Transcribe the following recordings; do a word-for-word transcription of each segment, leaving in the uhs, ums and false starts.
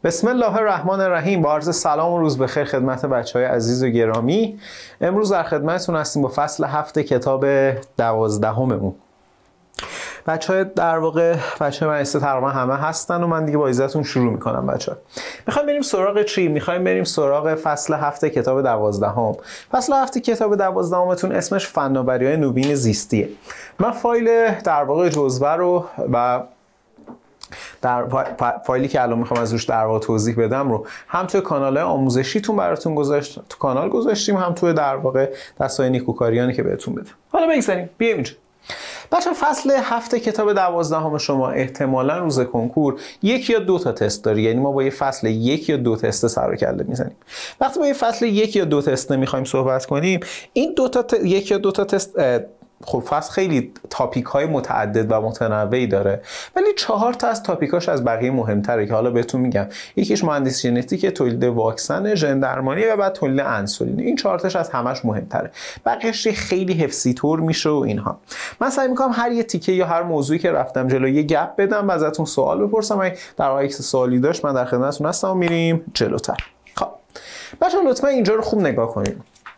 بسم الله الرحمن الرحیم. با عرض سلام و روز بخیر خدمت بچهای عزیز و گرامی. امروز در خدمتتون هستیم با فصل هفت کتاب دوازدهممون. بچهای در واقع بچهای مدرسه تقریبا همه هستن و من دیگه با عزتون شروع میکنم. بچه‌ها میخوایم بریم سراغ چی؟ میخوایم بریم سراغ فصل هفت کتاب دوازدهم. فصل هفت کتاب دوازدهمتون اسمش فناوری‌های نوین زیستیه. من فایل در واقع جزوه رو و در فایلی که الان میخوام از روش در واقع توضیح بدم رو هم توی کانال‌های آموزشیتون براتون گذاشت تو کانال گذاشتیم، هم توی در واقع دستای نیکوکاریانی که بهتون بده. حالا بگذاریم بیایم اینجا. بچه فصل هفت کتاب دوازدهم شما احتمالاً روز کنکور یک یا دو تا تست داری، یعنی ما با یه فصل یک یا دو تست سر و کله میزنیم. وقتی با یه فصل یک یا دو تست میخوایم صحبت کنیم، این دو تا ت... یک یا دو تا تست خب فصل خیلی تاپیک های متعدد و متنوعی داره، ولی چهار تا از تاپیکاش از بقیه مهمتره که حالا بهتون میگم. یکیش مهندسی ژنتیک، تولید واکسن، ژن درمانی و بعد تولید انسولین. این چهار تاش از همش مهمتره، بقیه‌اش خیلی حفظی طور میشه و اینها. من سعی میکنم هر یه تیکه یا هر موضوعی که رفتم جلو یه گپ بدم و ازتون سوال بپرسم. اگه در واقع سوالی داشت من در خدمتتون هستم و میریم جلوتر. خب بچه‌ها لطفا اینجا رو خوب نگاه کنید.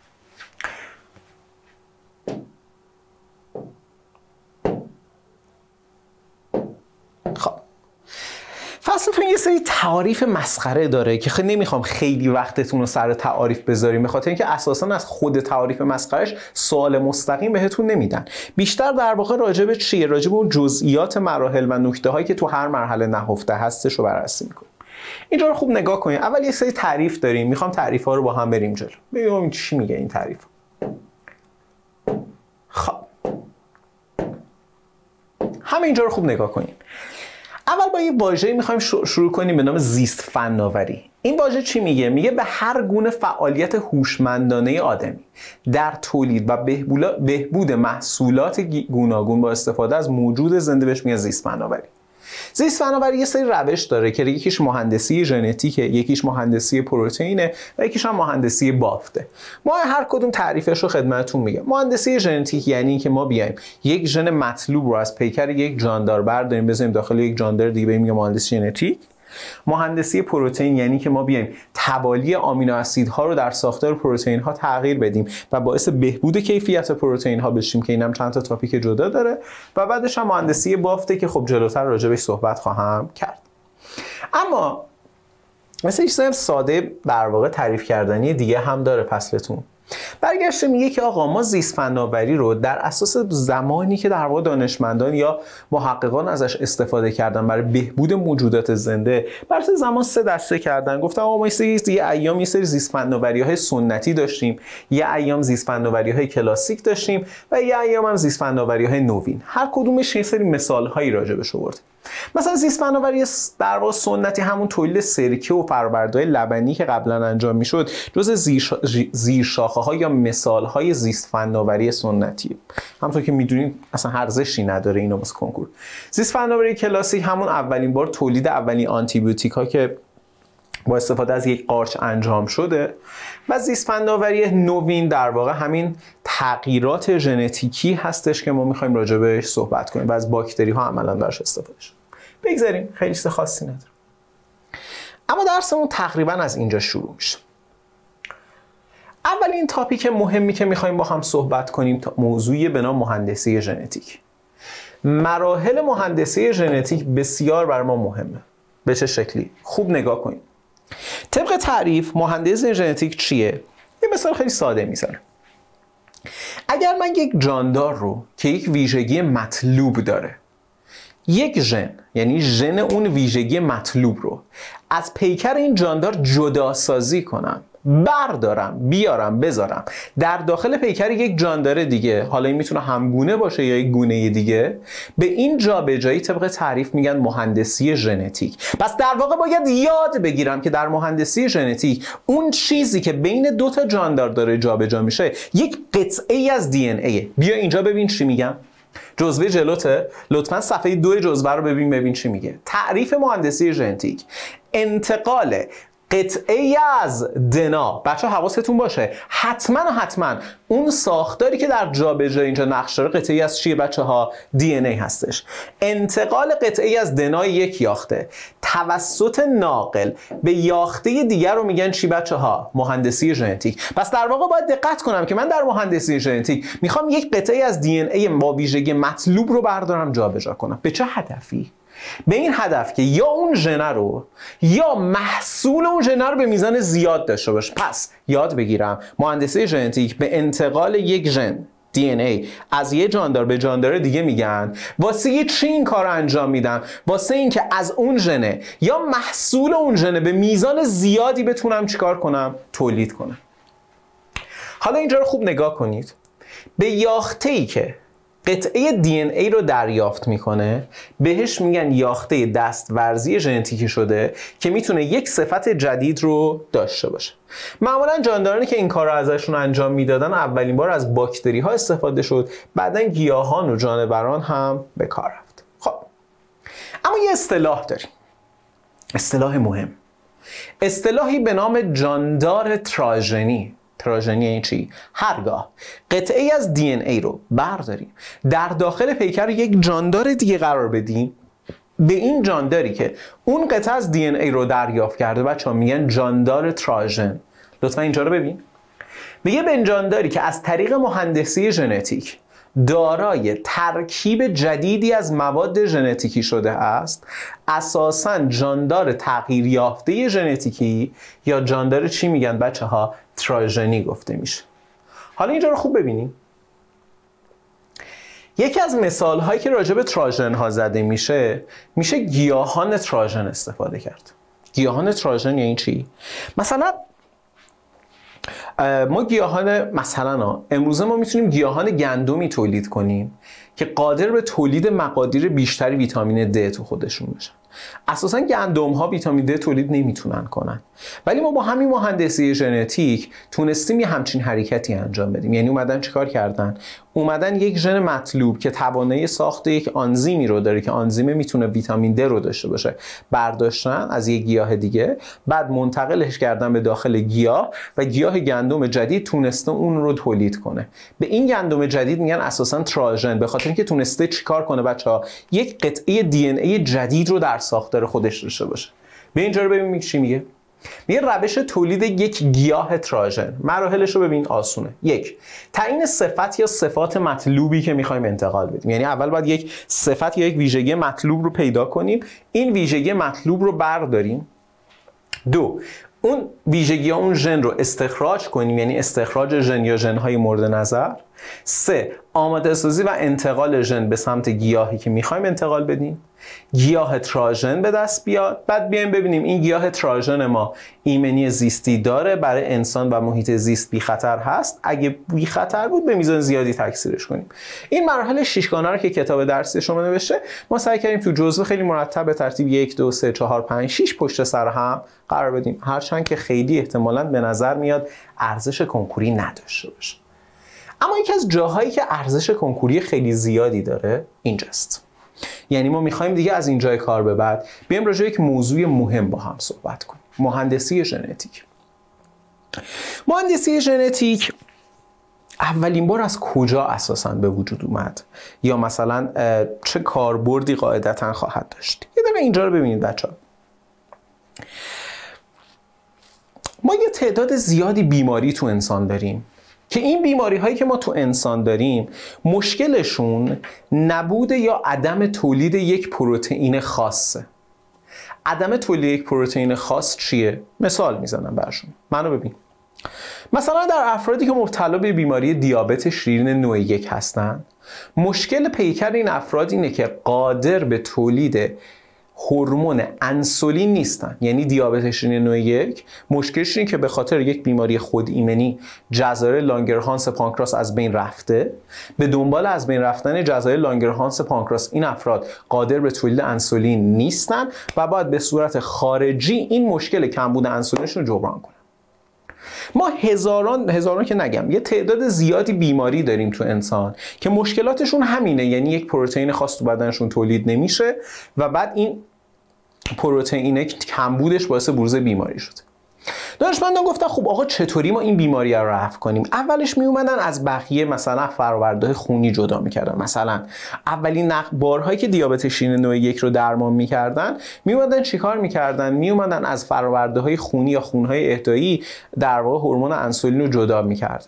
فصلتون یه سری تعاریف مسخره داره که خیلی نمیخوام خیلی وقتتون رو سر تعاریف بذاریم، به خاطر اینکه اساسا از خود تعاریف مسخرهش سوال مستقیم بهتون نمیدن. بیشتر در واقع راجع به چیه؟ راجع به اون جزئیات مراحل و نکته هایی که تو هر مرحله نهفته هستش رو بررسی میکنیم. اینجا رو خوب نگاه کنید. اول یه سری تعریف داریم، میخوام تعریف ها رو با هم بریم جلو. ببینیم چی میگه این تعریف. خب همه اینجا رو خوب نگاه کنید. اول با یه واژه‌ای می‌خوایم شروع کنیم به نام زیست فناوری. این واژه چی میگه؟ میگه به هر گونه فعالیت هوشمندانه آدمی در تولید و بهبود محصولات گوناگون با استفاده از موجود زنده بهش میگه زیست فناوری. زیست فناوری یه سری روش داره که یکیش مهندسی ژنتیکه، یکیش مهندسی پروتئینه و یکیش هم مهندسی بافته. ما هر کدوم تعریفش رو خدمتتون میگم. مهندسی ژنتیک یعنی اینکه ما بیایم یک ژن مطلوب رو از پیکر یک جاندار برداریم بذاریم داخل یک جاندار دیگه، بهش میگیم مهندسی ژنتیک. مهندسی پروتئین یعنی که ما بیایم توالی آمینو اسیدها رو در ساختار پروتئین ها تغییر بدیم و باعث بهبود کیفیت پروتئین ها بشیم که اینم چند تا تاپیک جدا داره. و بعدش هم مهندسی بافته که خب جلوتر راجع بهش صحبت خواهم کرد. اما مثل چیز ساده در واقع تعریف کردنی دیگه هم داره فصلتون. برگشته میگه که آقا ما زیست فناوری رو در اساس زمانی که در واقع دانشمندان یا محققان ازش استفاده کردن برای بهبود موجودات زنده، بر اساس زمان سه دسته کردن. گفتم آقا ما یه ایام یه سری زیست فناوری‌های سنتی داشتیم، یه ایام زیست فناوری‌های کلاسیک داشتیم و یه ایام هم زیست فناوری‌های نوین. هر کدومش یه سری مثال‌هایی راجعش آورد. مثلا زیست فناوری در واقع سنتی همون تولید سرکه و فرآوردهای لبنی که قبلا انجام میشد جزء زیرشاخه ها یا مثال های زیست فناوری سنتی. همونطور که میدونید اصلا ارزشی نداره اینو واسه کنکور. زیست فناوری کلاسیک همون اولین بار تولید اولین آنتی بیوتیک ها که با استفاده از یک قارچ انجام شده. و زیست فناوری نوین در واقع همین تغییرات ژنتیکی هستش که ما میخوایم راجع بهش صحبت کنیم و از باکتری ها عملا درش استفاده شد. بگذاریم، خیلی چیز خاصی نداره. اما درسمون تقریبا از اینجا شروع میشه. اولین تاپیک مهمی که میخوایم با هم صحبت کنیم موضوعی به نام مهندسی ژنتیک. مراحل مهندسی ژنتیک بسیار بر ما مهمه. به چه شکلی؟ خوب نگاه کنیم. طبق تعریف مهندسی ژنتیک چیه؟ یه مثال خیلی ساده میزنم. اگر من یک جاندار رو که یک ویژگی مطلوب داره، یک ژن یعنی ژن اون ویژگی مطلوب رو از پیکر این جاندار جدا سازی کنم، بردارم بیارم بذارم در داخل پیکر یک جاندار دیگه، حالا این میتونه همگونه باشه یا یک گونه دیگه، به این جابجایی طبق تعریف میگن مهندسی ژنتیک. پس در واقع باید یاد بگیرم که در مهندسی ژنتیک اون چیزی که بین دو تا جاندار داره جابجا میشه یک قطعه ای از دی ان ای. بیا اینجا ببین چی میگم. جزوه جلوته، لطفا صفحه دو جزوه رو ببین ببین چی میگه. تعریف مهندسی ژنتیک: انتقال قطعه از دنا. بچه حواستون باشه حتما و حتما اون ساختاری که در جابجایی اینجا نقش داره قطعه از چیه بچه ها؟ دی ان ای هستش. انتقال قطعه از دنا یک یاخته توسط ناقل به یاخته دیگر رو میگن چی بچه ها؟ مهندسی ژنتیک. پس در واقع باید دقت کنم که من در مهندسی ژنتیک میخوام یک قطعه از دی ان ای با ویژگی مطلوب رو بردارم جابجا کنم. به چه هدفی؟ به این هدف که یا اون ژن رو یا محصول اون ژن رو به میزان زیاد داشته باشه. پس یاد بگیرم مهندسی ژنتیک به انتقال یک ژن دی ان ای از یه جاندار به جاندار دیگه میگن. واسه یه چی این کار رو انجام میدم؟ واسه این که از اون ژن یا محصول اون ژن به میزان زیادی بتونم چیکار کنم؟ تولید کنم. حالا اینجا رو خوب نگاه کنید. به یافته‌ای که قطعه دی ان ای رو دریافت میکنه بهش میگن یاخته دستورزی ژنتیکی شده که میتونه یک صفت جدید رو داشته باشه. معمولا جاندارانی که این کار رو ازشون انجام میدادن اولین بار از باکتری ها استفاده شد، بعدن گیاهان و جانوران هم به کار رفت. خب اما یه اصطلاح داریم، اصطلاح مهم، اصطلاحی به نام جاندار تراژنی. تراژنی این چی؟ هرگاه قطعه از دی ان ای رو برداریم در داخل پیکر یک جاندار دیگه قرار بدیم، به این جانداری که اون قطعه از دی ان ای رو دریافت کرده بچه‌ها میگن جاندار تراژن. لطفا اینجا رو ببین. میگه به جانداری که از طریق مهندسی ژنتیک دارای ترکیب جدیدی از مواد ژنتیکی شده است، اساساً جاندار تغییر یافته ژنتیکی یا جاندار چی میگن بچه ها؟ تراژنی گفته میشه. حالا اینجا رو خوب ببینیم. یکی از مثال هایی که راجع به تراژن ها زده میشه میشه گیاهان تراژن استفاده کرد. گیاهان تراژن یعنی چی؟ مثلا ما گیاهان مثلا امروزه ما میتونیم گیاهان گندمی تولید کنیم که قادر به تولید مقادیر بیشتری ویتامین د تو خودشون باشن. اساسا گندم ها ویتامین د تولید نمیتونن کنن، ولی ما با همین مهندسی ژنتیک تونستیم یه همچین حرکتی انجام بدیم. یعنی اومدن چیکار کردن؟ اومدن یک ژن مطلوب که توانایی ساخت یک آنزیمی رو داره که آنزیم میتونه ویتامین د رو داشته باشه برداشتن از یک گیاه دیگه، بعد منتقلش کردن به داخل گیاه و گیاه گندم جدید تونسته اون رو تولید کنه. به این گندم جدید میگن اساسا تراژن، به خاطر اینکه تونسته چیکار کنه بچه‌ها؟ یک قطعه دی ان ای جدید رو در ساختار خودش داشته باشه. به اینجا رو ببین چی میگه. میگه روش تولید یک گیاه تراژن، مراحلش رو ببین آسونه. یک، تعیین صفت یا صفات مطلوبی که میخوایم انتقال بدیم. یعنی اول باید یک صفت یا یک ویژگی مطلوب رو پیدا کنیم، این ویژگی مطلوب رو برداریم. دو، اون ویژگی ها اون ژن رو استخراج کنیم، یعنی استخراج ژن یا ژن‌های مورد نظر. سه، آماده سازی و انتقال ژن به سمت گیاهی که میخوایم انتقال بدیم، گیاه تراژن به دست بیاد. بعد بیایم ببینیم این گیاه تراژن ما ایمنی زیستی داره، برای انسان و محیط زیست بی خطر هست، اگه بی خطر بود به میزان زیادی تکثیرش کنیم. این مراحل شیشگانه رو که کتاب درسی شما نوشته ما سعی کردیم تو جزوه خیلی مرتب به ترتیب یک دو سه چهار پنج شش پشت سر هم قرار بدیم، هرچند که خیلی احتمالاً به نظر میاد ارزش کنکوری نداشته باشه. اما یکی از جاهایی که ارزش کنکوری خیلی زیادی داره اینجاست. یعنی ما میخوایم دیگه از اینجای کار به بعد بیایم راجع به یک موضوع مهم با هم صحبت کنیم، مهندسی ژنتیک. مهندسی ژنتیک اولین بار از کجا اساساً به وجود اومد یا مثلا چه کاربردی قاعدتاً خواهد داشت؟ یه دقیقه اینجا رو ببینید بچه‌ها. ما یه تعداد زیادی بیماری تو انسان داریم که این بیماری هایی که ما تو انسان داریم مشکلشون نبود یا عدم تولید یک پروتئین خاصه. عدم تولید یک پروتئین خاص چیه؟ مثال میزنم برشون. منو ببین. مثلا در افرادی که مبتلا به بیماری دیابت شیرین نوع یک هستن، مشکل پیکر این افراد اینه که قادر به تولید هورمون انسولین نیستن. یعنی دیابت شیرین نوع یک مشکلش اینه که به خاطر یک بیماری خود ایمنی جزایر لانگرهانس پانکراس از بین رفته. به دنبال از بین رفتن جزایر لانگرهانس پانکراس این افراد قادر به تولید انسولین نیستن و باید به صورت خارجی این مشکل کمبود انسولینشون رو جبران کنن. ما هزاران هزاران که نگم یه تعداد زیادی بیماری داریم تو انسان که مشکلاتشون همینه، یعنی یک پروتئین خاص تو بدنشون تولید نمیشه و بعد این پروتئین کمبودش باعث بروز بیماری شده. دانشمندان گفتن خب آقا چطوری ما این بیماری رو رفع کنیم؟ اولش می اومدن از بقیه مثلا فرآوردهای خونی جدا میکردن. مثلا اولین بارهایی که دیابت شیرین نوع یک رو درمان میکردن، می اومدن چیکار میکردن؟ می اومدن از فرآوردهای خونی یا خونهای اهدایی در واقع هورمون انسولین رو جدا میکردن.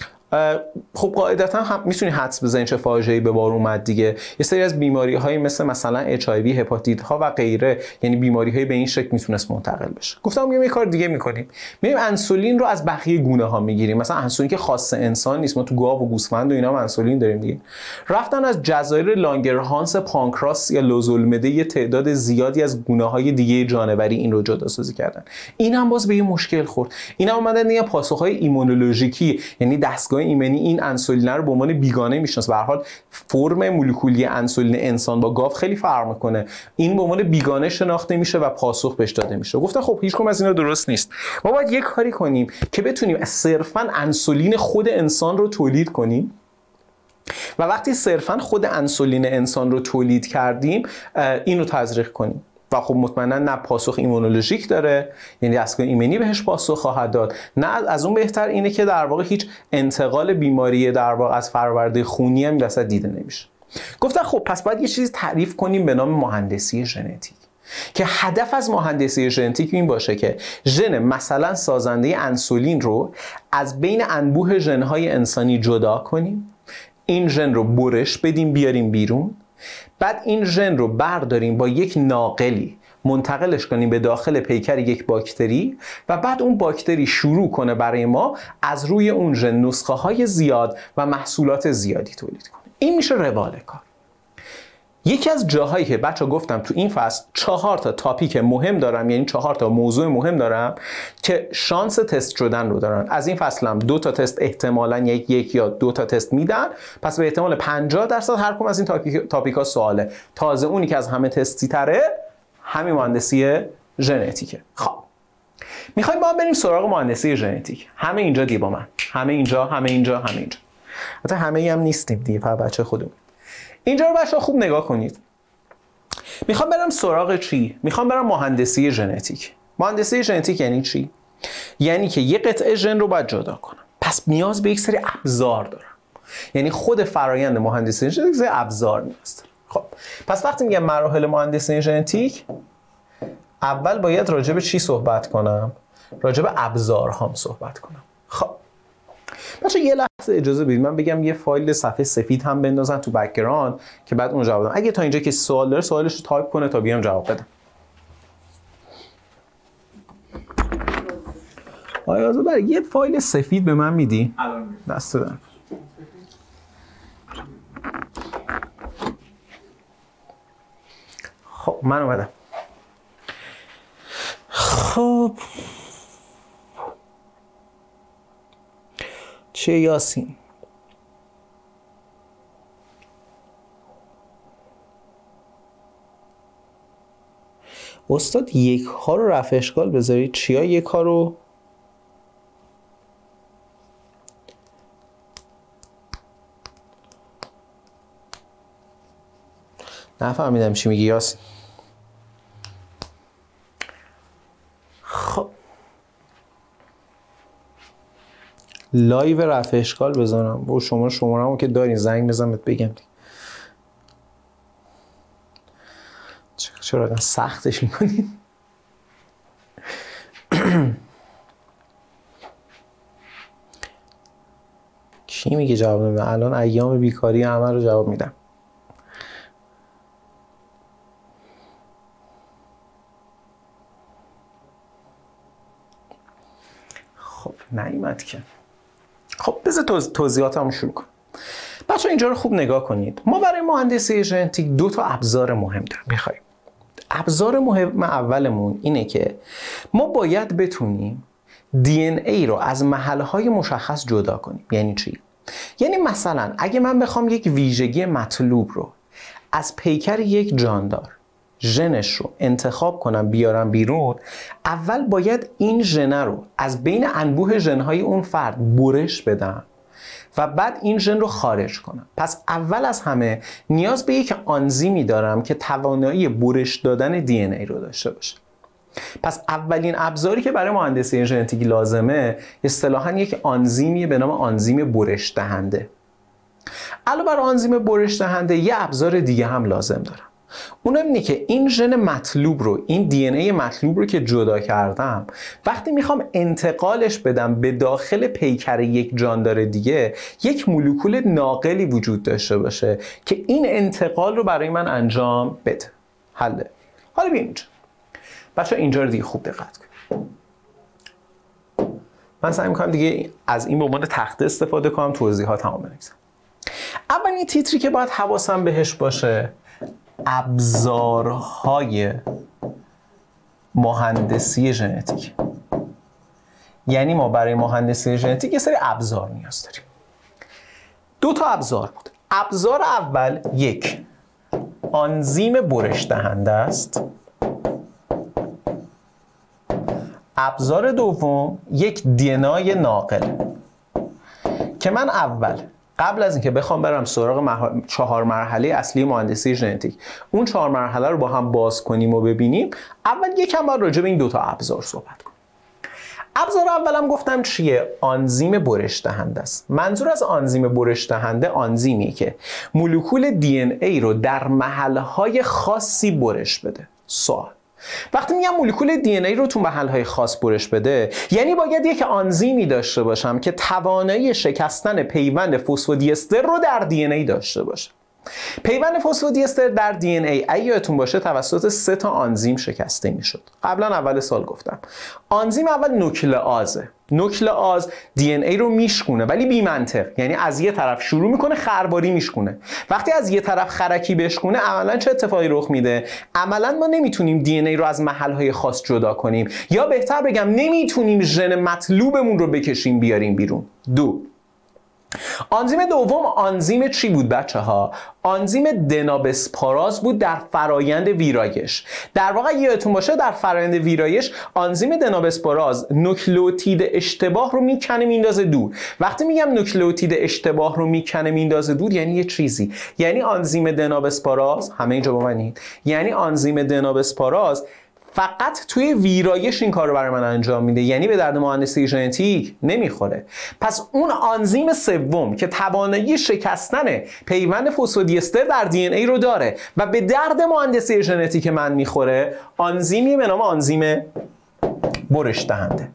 خب قاعدتا هم میتونی حدس بزنید چه فاجعه‌ای به بار اومد دیگه. یه سری از بیماری‌های مثل مثلا اچ آی وی، هپاتیت ها و غیره، یعنی بیماری‌های به این شکل میتونست منتقل بشه. گفتم میام یه کار دیگه میکنیم، میریم انسولین رو از بقیه گونه ها میگیریم. مثلا انسولین که خاص انسان نیست، ما تو گاو و گوسفند و اینا هم انسولین داریم دیگه. رفتن از جزایر لانگرهانس پانکراس یا لوزالمعده یه تعداد زیادی از گونه‌های دیگه جانوری این رو جداسازی کردن. این هم باز به یه مشکل خورد. اینا اومدن دیگه پاسخ‌های ایمونولوژیکی، یعنی دستگاه ایمنی این انسولین رو به عنوان بیگانه میشناسه. به هر حال فرم مولکولی انسولین انسان با گاو خیلی فرق میکنه. این به عنوان بیگانه شناخته میشه و پاسخ بهش داده میشه. گفتن خب هیچ کدوم از اینا درست نیست. ما باید یک کاری کنیم که بتونیم صرفاً انسولین خود انسان رو تولید کنیم و وقتی صرفاً خود انسولین انسان رو تولید کردیم این رو تزریق کنیم. و خب مطمئنا نه پاسخ ایمونولوژیک داره، یعنی دستگاه ایمنی بهش پاسخ خواهد داد، نه از اون بهتر اینه که در واقع هیچ انتقال بیماری در واقع از فرآورده خونی هم وسط دیده نمیشه. گفتن خب پس باید یه چیزی تعریف کنیم به نام مهندسی ژنتیک که هدف از مهندسی ژنتیک این باشه که ژن مثلا سازنده انسولین رو از بین انبوه ژن‌های انسانی جدا کنیم، این ژن رو برش بدیم بیاریم بیرون، بعد این ژن رو برداریم با یک ناقلی منتقلش کنیم به داخل پیکر یک باکتری و بعد اون باکتری شروع کنه برای ما از روی اون ژن نسخه های زیاد و محصولات زیادی تولید کنه. این میشه روال کار. یکی از جاهایی که بچه گفتم تو این فصل چهار تا تاپیک مهم دارم، یعنی چهار تا موضوع مهم دارم که شانس تست شدن رو دارن. از این فصل هم دو تا تست احتمالاً یک یک یا دو تا تست میدن، پس به احتمال پنجاه درصد هر کدوم از این تاپیک تاپیکا سواله. تازه اونی که از همه تستی تره همین مهندسی ژنتیکه. خب میخوایم با هم بریم سراغ مهندسی ژنتیک. همه اینجا دیگه با من، همه اینجا، همه اینجا، همه اینجا. البته همه ای هم نیستیم دیگه، فقط بچه خودمون. اینجا رو بچه‌ها خوب نگاه کنید. میخوام برم سراغ چی؟ میخوام برم مهندسی ژنتیک. مهندسی ژنتیک یعنی چی؟ یعنی که یه قطعه ژن رو باید جدا کنم. پس نیاز به یک سری ابزار دارم. یعنی خود فرایند مهندسی ژنتیک ابزار نیست. خب پس وقتی میگم مراحل مهندسی ژنتیک، اول باید راجع به چی صحبت کنم؟ راجع به ابزارهام صحبت کنم. خب بچه یه لحظه اجازه بدید من بگم یه فایل صفحه سفید هم بندازن تو بک‌گراند که بعد اون جواب بدم. اگه تا اینجا که سوال داره سوالش رو تایپ کنه تا بیام جواب بدم. آیا آزاد برای یه فایل سفید به من میدی؟ دست دارم. خب من اومدم. خب چه یاسین؟ استاد یک ها رو رفع اشکال بذارید، چیا یک ها رو؟ نفهمیدم چی میگی یاسین. خب لایو رفع اشکال بزنم با شما شماره‌مو که دارین زنگ بزنم بهت بگم. چرا آدم سختش میکنین؟ کی میگه جواب نمیده؟ الان ایام بیکاری همه رو جواب میدم. خب نیومد که. خب بذار توض... توضیحاتمو شروع کنم. بچه‌ها اینجا رو خوب نگاه کنید. ما برای مهندسی ژنتیک دو تا ابزار مهم داریم می‌خوایم. ابزار مهم اولمون اینه که ما باید بتونیم دی ان ای رو از محل‌های مشخص جدا کنیم. یعنی چی؟ یعنی مثلا اگه من بخوام یک ویژگی مطلوب رو از پیکر یک جاندار ژنش رو انتخاب کنم بیارم بیرون، اول باید این ژن رو از بین انبوه ژن‌های اون فرد برش بدم و بعد این ژن رو خارج کنم. پس اول از همه نیاز به یک آنزیمی دارم که توانایی برش دادن دی ان ای رو داشته باشه. پس اولین ابزاری که برای مهندسی ژنتیک لازمه اصطلاحاً یک آنزیمیه به نام آنزیم برش دهنده. علاوه بر آنزیم برش دهنده یه ابزار دیگه هم لازم دارم. اونم اینه که این ژن مطلوب رو، این دی ان ای مطلوب رو که جدا کردم، وقتی میخوام انتقالش بدم به داخل پیکر یک جاندار دیگه، یک مولکول ناقلی وجود داشته باشه که این انتقال رو برای من انجام بده. حله. حالا ببین اینجا. بچه‌ها اینجا رو دیگه خوب دقت کنید. من سعی می‌کنم دیگه از این به عنوان تخته استفاده کنم، توضیحات تمام بنویسم. اولین تیتری که باید حواسم بهش باشه ابزارهای مهندسی ژنتیک. یعنی ما برای مهندسی ژنتیک یه سری ابزار نیاز داریم. دو تا ابزار بود. ابزار اول یک آنزیم برش دهنده است. ابزار دوم یک دی ان ای ناقل که من اول قبل از اینکه بخوام برم سراغ مح... چهار مرحله اصلی مهندسی ژنتیک، اون چهار مرحله رو با هم باز کنیم و ببینیم، اول یکم باید راجع به این دوتا ابزار صحبت کنیم. ابزار اولم گفتم چیه؟ آنزیم برش دهنده است. منظور از آنزیم برش دهنده آنزیمیه که مولکول دی ان ای رو در محل‌های خاصی برش بده. سوال: وقتی میگم مولکول دی ان ای رو تو محل‌های خاص برش بده، یعنی باید یک آنزیمی داشته باشم که توانایی شکستن پیوند فسفودی استر رو در دی ان ای داشته باشه. پیوند فسفودی استر در دی ان ای اگه یادتون باشه توسط سه تا آنزیم شکسته میشد. قبلا اول سال گفتم. آنزیم اول نوکلئازه. نوکلئاز دی ان ای رو میشکونه ولی بی منطق، یعنی از یه طرف شروع میکنه خرباری میشکونه. وقتی از یه طرف خرکی بشکونه عملا چه اتفاقی رخ میده؟ عملا ما نمیتونیم دی ان ای رو از محل‌های خاص جدا کنیم، یا بهتر بگم نمیتونیم ژن مطلوبمون رو بکشیم بیاریم بیرون. دو آنزیم دوم آنزیم چی بود بچه ها؟ آنزیم دنابسپاراز بود در فرایند ویرایش. در واقع یادتون باشه در فرایند ویرایش آنزیم دنابسپاراز نوکلئوتید اشتباه رو میکنه میندازه دور. وقتی میگم نوکلئوتید اشتباه رو میکنه میندازه دور یعنی یه چیزی، یعنی آنزیم دنابسپاراز، همه اینجا با منید، یعنی آنزیم دنابسپاراز فقط توی ویرایش این کار رو برای من انجام میده، یعنی به درد مهندسی ژنتیک نمیخوره. پس اون آنزیم سوم که توانایی شکستن پیوند فسفودی استر در دی ان ای رو داره و به درد مهندسی ژنتیک من میخوره، آنزیمی به نام آنزیم برش دهنده.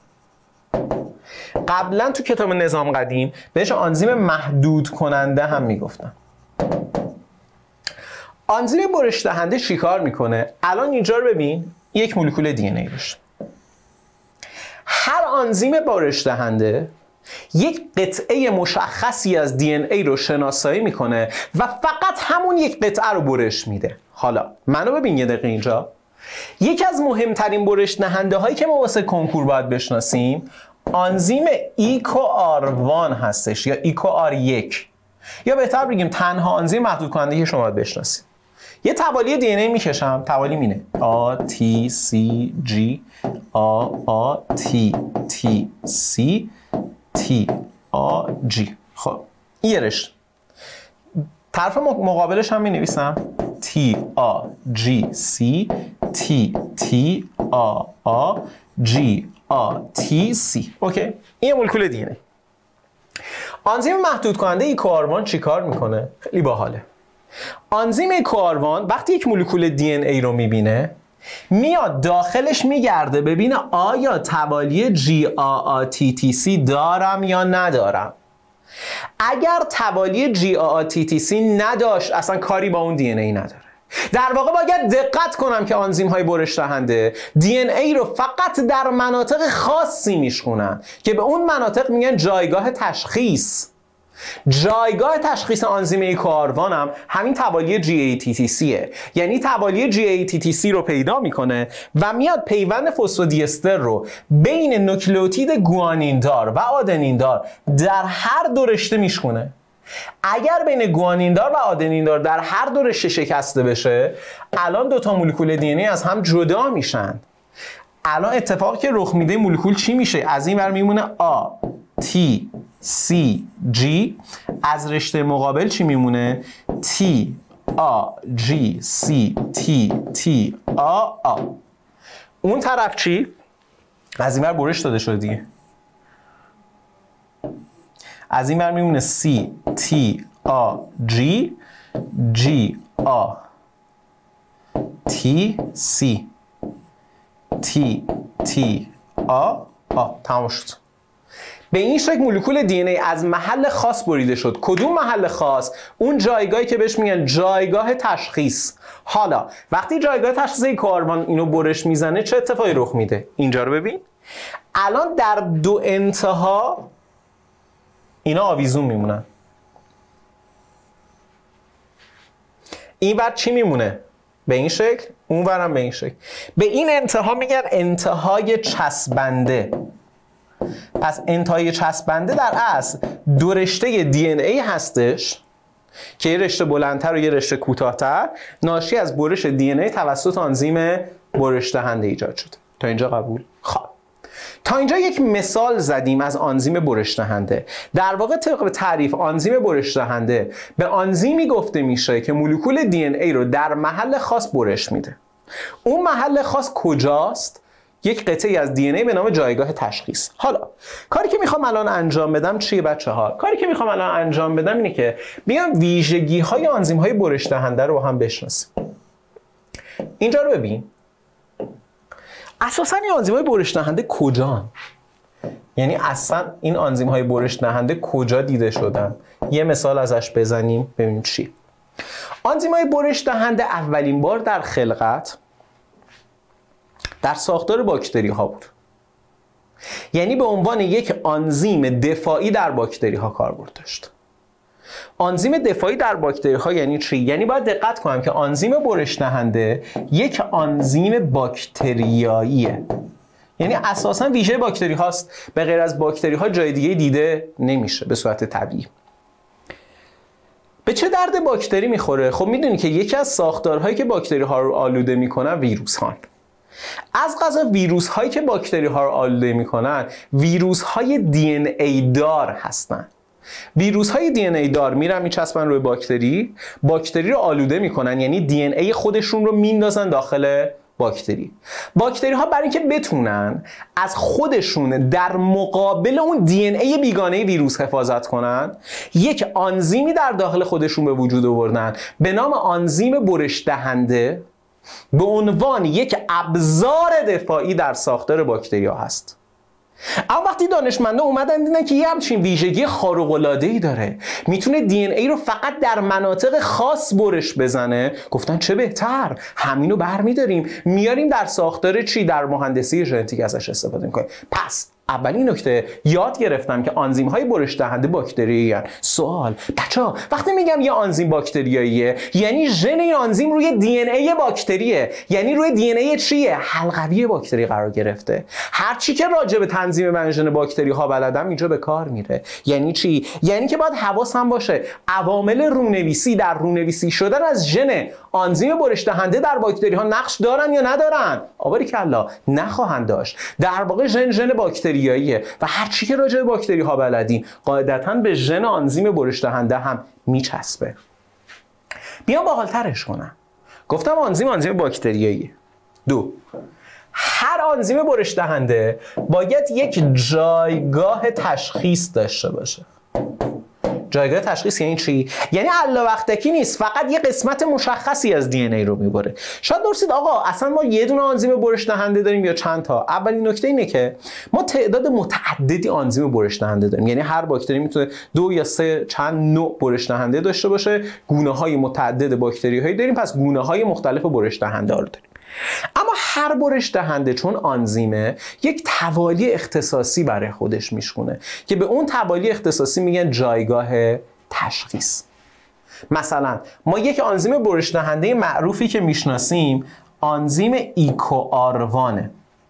قبلا تو کتاب نظام قدیم بهش آنزیم محدود کننده هم میگفتن. آنزیم برش دهنده چیکار میکنه؟ الان اینجا رو ببین، یک مولکول دی ان ای داشت. هر آنزیم برش دهنده یک قطعه مشخصی از دی ان ای رو شناسایی میکنه و فقط همون یک قطعه رو برش میده. حالا منو ببین یه دقیقه اینجا. یکی از مهمترین برش دهنده هایی که ما واسه کنکور باید بشناسیم آنزیم ایکو آر وان هستش، یا ایکو آر یک، یا بهتر بگیم تنها آنزیم محدود کننده که شما باید بشناسید. یه توالی دی ان ای میکشم، توالی مینه آ تی سی جی آ آ تی تی سی تی آ جی. خب این یه رشته. طرف مقابلش هم مینویسم تی آ جی سی تی تی آ آ جی آ تی سی. اوکی، این مولکول دی ان ای. آنزیم محدود کننده ایکو آر وان چیکار میکنه؟ خیلی باحاله. آنزیم ایکو آر وان وقتی یک مولکول دی ان ای رو میبینه، میاد داخلش میگرده ببینه آیا توالی جی آ آ تی تی سی دارم یا ندارم. اگر توالی جی آ آ تی تی سی نداشت اصلا کاری با اون دی ان ای نداره. در واقع باید دقت کنم که آنزیم های برش دهنده دی ان ای رو فقط در مناطق خاصی میشکنن که به اون مناطق میگن جایگاه تشخیص. جایگاه تشخیص آنزیم ایکو آر وان هم همین توالی جی ای تی تی سیه، یعنی توالی جی ای تی تی سی رو پیدا میکنه و میاد پیوند فسفودی استر رو بین نوکلئوتید گوانین دار و آدنین دار در هر دو رشته میشکنه. اگر بین گوانین دار و آدنین دار در هر دو رشته شکسته بشه، الان دوتا مولکول دی ان ای از هم جدا میشن. الان اتفاقی که رخ میده مولکول چی میشه؟ از این ور میمونه آ تی سی جی، از رشته مقابل چی میمونه؟ تی آ جی سی تی تی آ آ. اون طرف چی؟ از این ور برش داده شده دیگه. از این ور میمونه C T A G G A T C T T A A. تمام شد. به این شکل مولکول دی ان ای از محل خاص بریده شد. کدوم محل خاص؟ اون جایگاهی که بهش میگن جایگاه تشخیص. حالا وقتی جایگاه تشخیص ایکواروان اینو برش میزنه چه اتفاقی رخ میده؟ اینجا رو ببین. الان در دو انتها اینا آویزون میمونن. این ور چی میمونه؟ به این شکل، اون ورم به این شکل. به این انتها میگن انتهای چسبنده. پس انتهای چسبنده در اصل دو رشته دی ان ای هستش که یه رشته بلندتر و یه رشته کوتاه‌تر ناشی از برش دی ان ای توسط آنزیم برش دهنده ایجاد شده. تا اینجا قبول؟ خب تا اینجا یک مثال زدیم از آنزیم برش دهنده. در واقع طبق تعریف آنزیم برش دهنده به آنزیمی گفته میشه که مولکول دی ان ای رو در محل خاص برش میده. اون محل خاص کجاست؟ یک قطعی از دی ان ای به نام جایگاه تشخیص. حالا کاری که میخوام الان انجام بدم چیه بچه‌ها؟ کاری که میخوام الان انجام بدم اینه که بیام ویژگی‌های آنزیم‌های برش دهنده رو هم بشناسیم. اینجا رو ببین. اساساً این آنزیم‌های برش دهنده کجان؟ یعنی اصلا این آنزیم‌های برش دهنده کجا دیده شدن؟ یه مثال ازش بزنیم ببینیم چی. آنزیم‌های برش دهنده اولین بار در خلقت در ساختار باکتری ها بود. یعنی به عنوان یک آنزیم دفاعی در باکتری ها کاربرد داشت. آنزیم دفاعی در باکتری ها یعنی چی؟ یعنی باید دقت کنم که آنزیم برش دهنده یک آنزیم باکتریاییه. یعنی اساساً ویژه باکتری هاست، به غیر از باکتری ها جای دیگه دیده نمیشه به صورت طبیعی. به چه درد باکتری میخوره؟ خب میدونی که یکی از ساختارهایی که باکتری ها رو آلوده میکنن ویروس ها. از قضا ویروس هایی که باکتری ها رو آلوده میکنن ویروس های دی ان ای دار هستن. ویروس های دی ان ای دار میرن میچسبن روی باکتری، باکتری رو آلوده میکنن، یعنی دی ان ای خودشون رو میندازن داخل باکتری. باکتری ها برای اینکه بتونن از خودشون در مقابل اون دی ان ای بیگانه ویروس حفاظت کنن یک آنزیمی در داخل خودشون به وجود آوردن به نام آنزیم برش دهنده، به عنوان یک ابزار دفاعی در ساختار باکتری ها هست. اما وقتی دانشمندا اومدن دیدن که یه همچین ویژگی خارق‌العاده‌ای داره، میتونه دی ان ای رو فقط در مناطق خاص برش بزنه، گفتن چه بهتر، همینو برمیداریم میاریم در ساختار چی؟ در مهندسی ژنتیک ازش استفاده میکنیم. پس اولین نکته یاد گرفتم که آنزیم های برش دهنده باکتریایی هستند. سوال بچه‌ها وقتی میگم یه آنزیم باکتریاییه یعنی ژن این آنزیم روی دی ان ای باکتریه، یعنی روی دی ان ای چیه؟ حلقوی باکتری قرار گرفته. هر چی که راجع به تنظیم منژن باکتری ها بلدم اینجا به کار میره. یعنی چی؟ یعنی که باید حواسم باشه عوامل رونویسی در رونویسی شدن از ژن آنزیم برش دهنده در باکتری ها نقش دارن یا ندارن؟ آباریکلا نخواهند داشت. در واقع ژن ژن باکتریاییه و هر چی که راجع به باکتری ها بلدیم قاعدتاً به ژن آنزیم برش دهنده هم میچسبه. بیام باحال‌ترش کنم. گفتم آنزیم آنزیم باکتریاییه. دو، هر آنزیم برش دهنده باید یک جایگاه تشخیص داشته باشه. جایگاه تشخیص یعنی چی؟ یعنی علاوقتکی نیست، فقط یه قسمت مشخصی از دی ان ای رو میبره. شاید درسید آقا اصلا ما یه دونه آنزیم برش دهنده داریم یا چند تا؟ اولین نکته اینه که ما تعداد متعددی آنزیم برش دهنده داریم، یعنی هر باکتری میتونه دو یا سه چند نوع برش دهنده داشته باشه. گونه های متعدد باکتری هایی داریم، پس گونه های مختلف برش دهنده رو داریم. اما هر برش دهنده چون آنزیمه یک توالی اختصاصی برای خودش میشونه که به اون توالی اختصاصی میگن جایگاه تشخیص. مثلا ما یک آنزیم برش دهنده معروفی که میشناسیم آنزیم ایکوآروانه.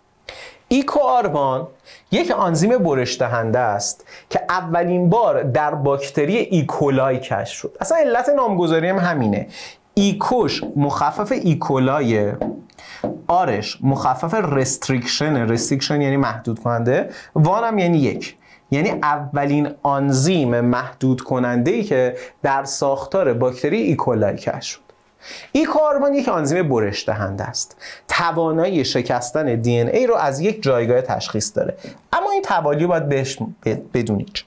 ایکوآروان یک آنزیم برش دهنده است که اولین بار در باکتری ایکولای کشف شد. اصلا علت نامگذاری هم همینه. ایکوش مخفف ایکولای، آرش مخفف رستریکشن، رستریکشن یعنی محدود کننده، وانم یعنی یک، یعنی اولین آنزیم محدود کننده ای که در ساختار باکتری ایکولای کشف شد. ای کوآربان یک آنزیم برش دهنده است. توانایی شکستن دی ان ای رو از یک جایگاه تشخیص داره. اما این توالی رو باید بهش بدونید.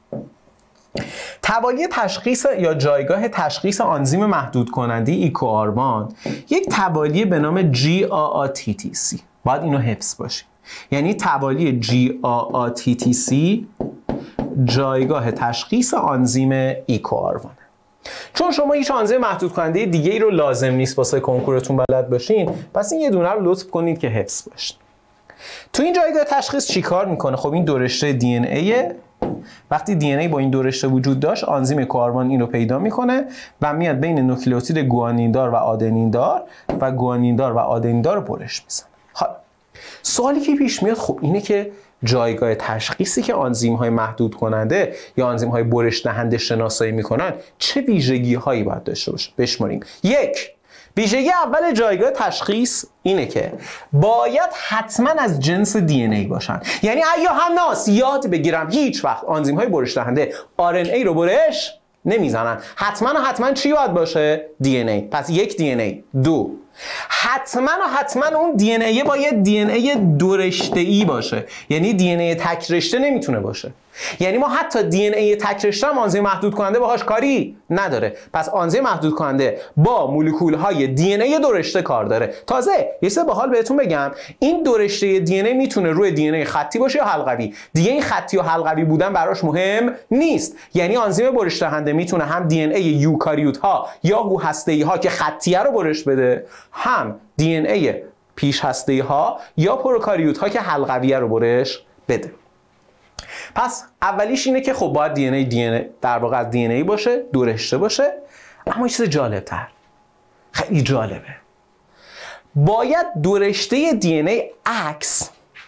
توالی تشخیص یا جایگاه تشخیص آنزیم محدود کننده ای کوآربان یک توالی به نام جی آ آ تی تی سی. باید اینو حفظ باشید. یعنی توالی جی آ آ تی تی سی جایگاه تشخیص آنزیم ای کوآربان. چون شما هیچ آنزیم محدود کننده دیگه ای رو لازم نیست واسه کنکورتون بلد باشین، پس این یه دونه رو لطف کنید که حفظ باشین. تو این جایگاه تشخیص چیکار میکنه؟ خب این دو رشته دی ان ای، وقتی دی ان ای با این دو رشته وجود داشت، آنزیم کوآربان این رو پیدا میکنه و میاد بین نوکلئوتید گوانیندار و آدنیندار و گوانیندار و آدنیندار رو برش میزنه. حالا سوالی که پیش میاد خب اینه که جایگاه تشخیصی که آنزیم های محدود کننده یا آنزیم های برش دهنده شناسایی میکنن چه ویژگی هایی باید داشته باشه؟ بشماریم. یک، ویژگی اول جایگاه تشخیص اینه که باید حتما از جنس دی ان ای باشن. یعنی ایا همناس یاد بگیرم هیچ وقت آنزیم های برش دهنده آر ان ای رو برش نمیزنن. حتما و حتما چی باید باشه؟ دی ان ای. پس یک دی ان ای. دو، حتما و حتما اون دی ان ای باید دی ان ای دو رشته‌ای باشه. یعنی دی ان ای تک رشته نمیتونه باشه. یعنی ما حتی دی ان ای تک رشته هم آنزیم محدود کننده باهاش کاری نداره. پس آنزیم محدود کننده با مولکول های دی ان ای دو رشته کار داره. تازه یه چیز باحال بهتون بگم، این دو رشته دی ان ای میتونه روی دی ان ای خطی باشه یا حلقوی. دیگه این خطی و حلقوی بودن براش مهم نیست. یعنی آنزیم برش دهنده میتونه هم دی ان ای یوکاریوت ها یا هسته‌ای ها که خطیه رو برش بده، هم دی ان ای پیش هسته‌ای ها یا پروکاریوت ها که حلقویه رو برش بده. پس اولیش اینه که خب باید دی ان ای دی ان ای در واقع از دی ان ای باشه، دو رشته باشه. اما چیز جالب تر، خیلی جالبه، باید دو رشته دی ان ای عکس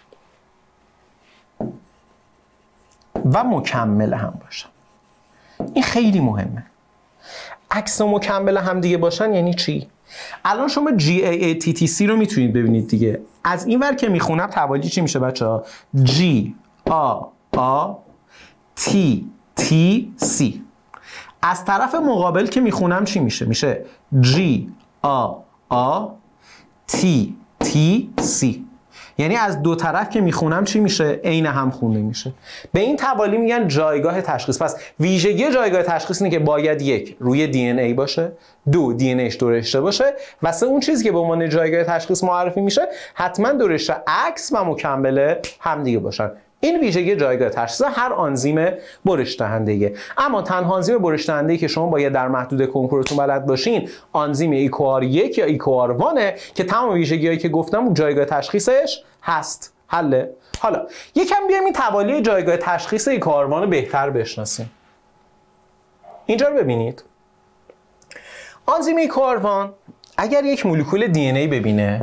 و مکمل هم باشن. این خیلی مهمه. عکس و مکمل هم دیگه باشن یعنی چی؟ الان شما جی ای ای تی تی سی رو میتونید ببینید دیگه. از این ور که میخونم توالی چی میشه بچه‌ها؟ جی آ آ تی تی سی. از طرف مقابل که میخونم چی میشه؟ میشه جی آ آ تی تی سی. یعنی از دو طرف که میخونم چی میشه؟ عین هم خونده میشه. به این توالی میگن جایگاه تشخیص. پس ویژگی جایگاه تشخیص اینه که باید یک، روی دی ان ای باشه، دو، دی ان ایش دو رشته باشه و سه، اون چیزی که به عنوان جایگاه تشخیص معرفی میشه حتما دو رشته عکس و مکمل همدیگه باشن. این ویژگی جایگاه تشخیص هر آنزیم برش دهنده‌ایه. اما تنها آنزیم برش دهنده‌ای که شما باید در محدوده کنکورتون بلد باشین آنزیم ای کو آر یک یا ای کو آر یک که تمام ویژگی‌هایی که گفتم اون جایگاه تشخیصش هست. حله. حالا یکم بیایم این توالی جایگاه تشخیص ای کو آر یک رو بهتر بشناسیم. اینجا رو ببینید. آنزیم ای کو آر یک اگر یک مولکول دی ان ای ببینه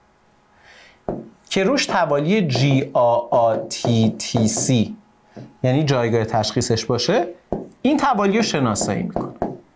که روش توالی جی آ آ تی تی سی یعنی جایگاه تشخیصش باشه، این توالی رو شناسایی میکنه.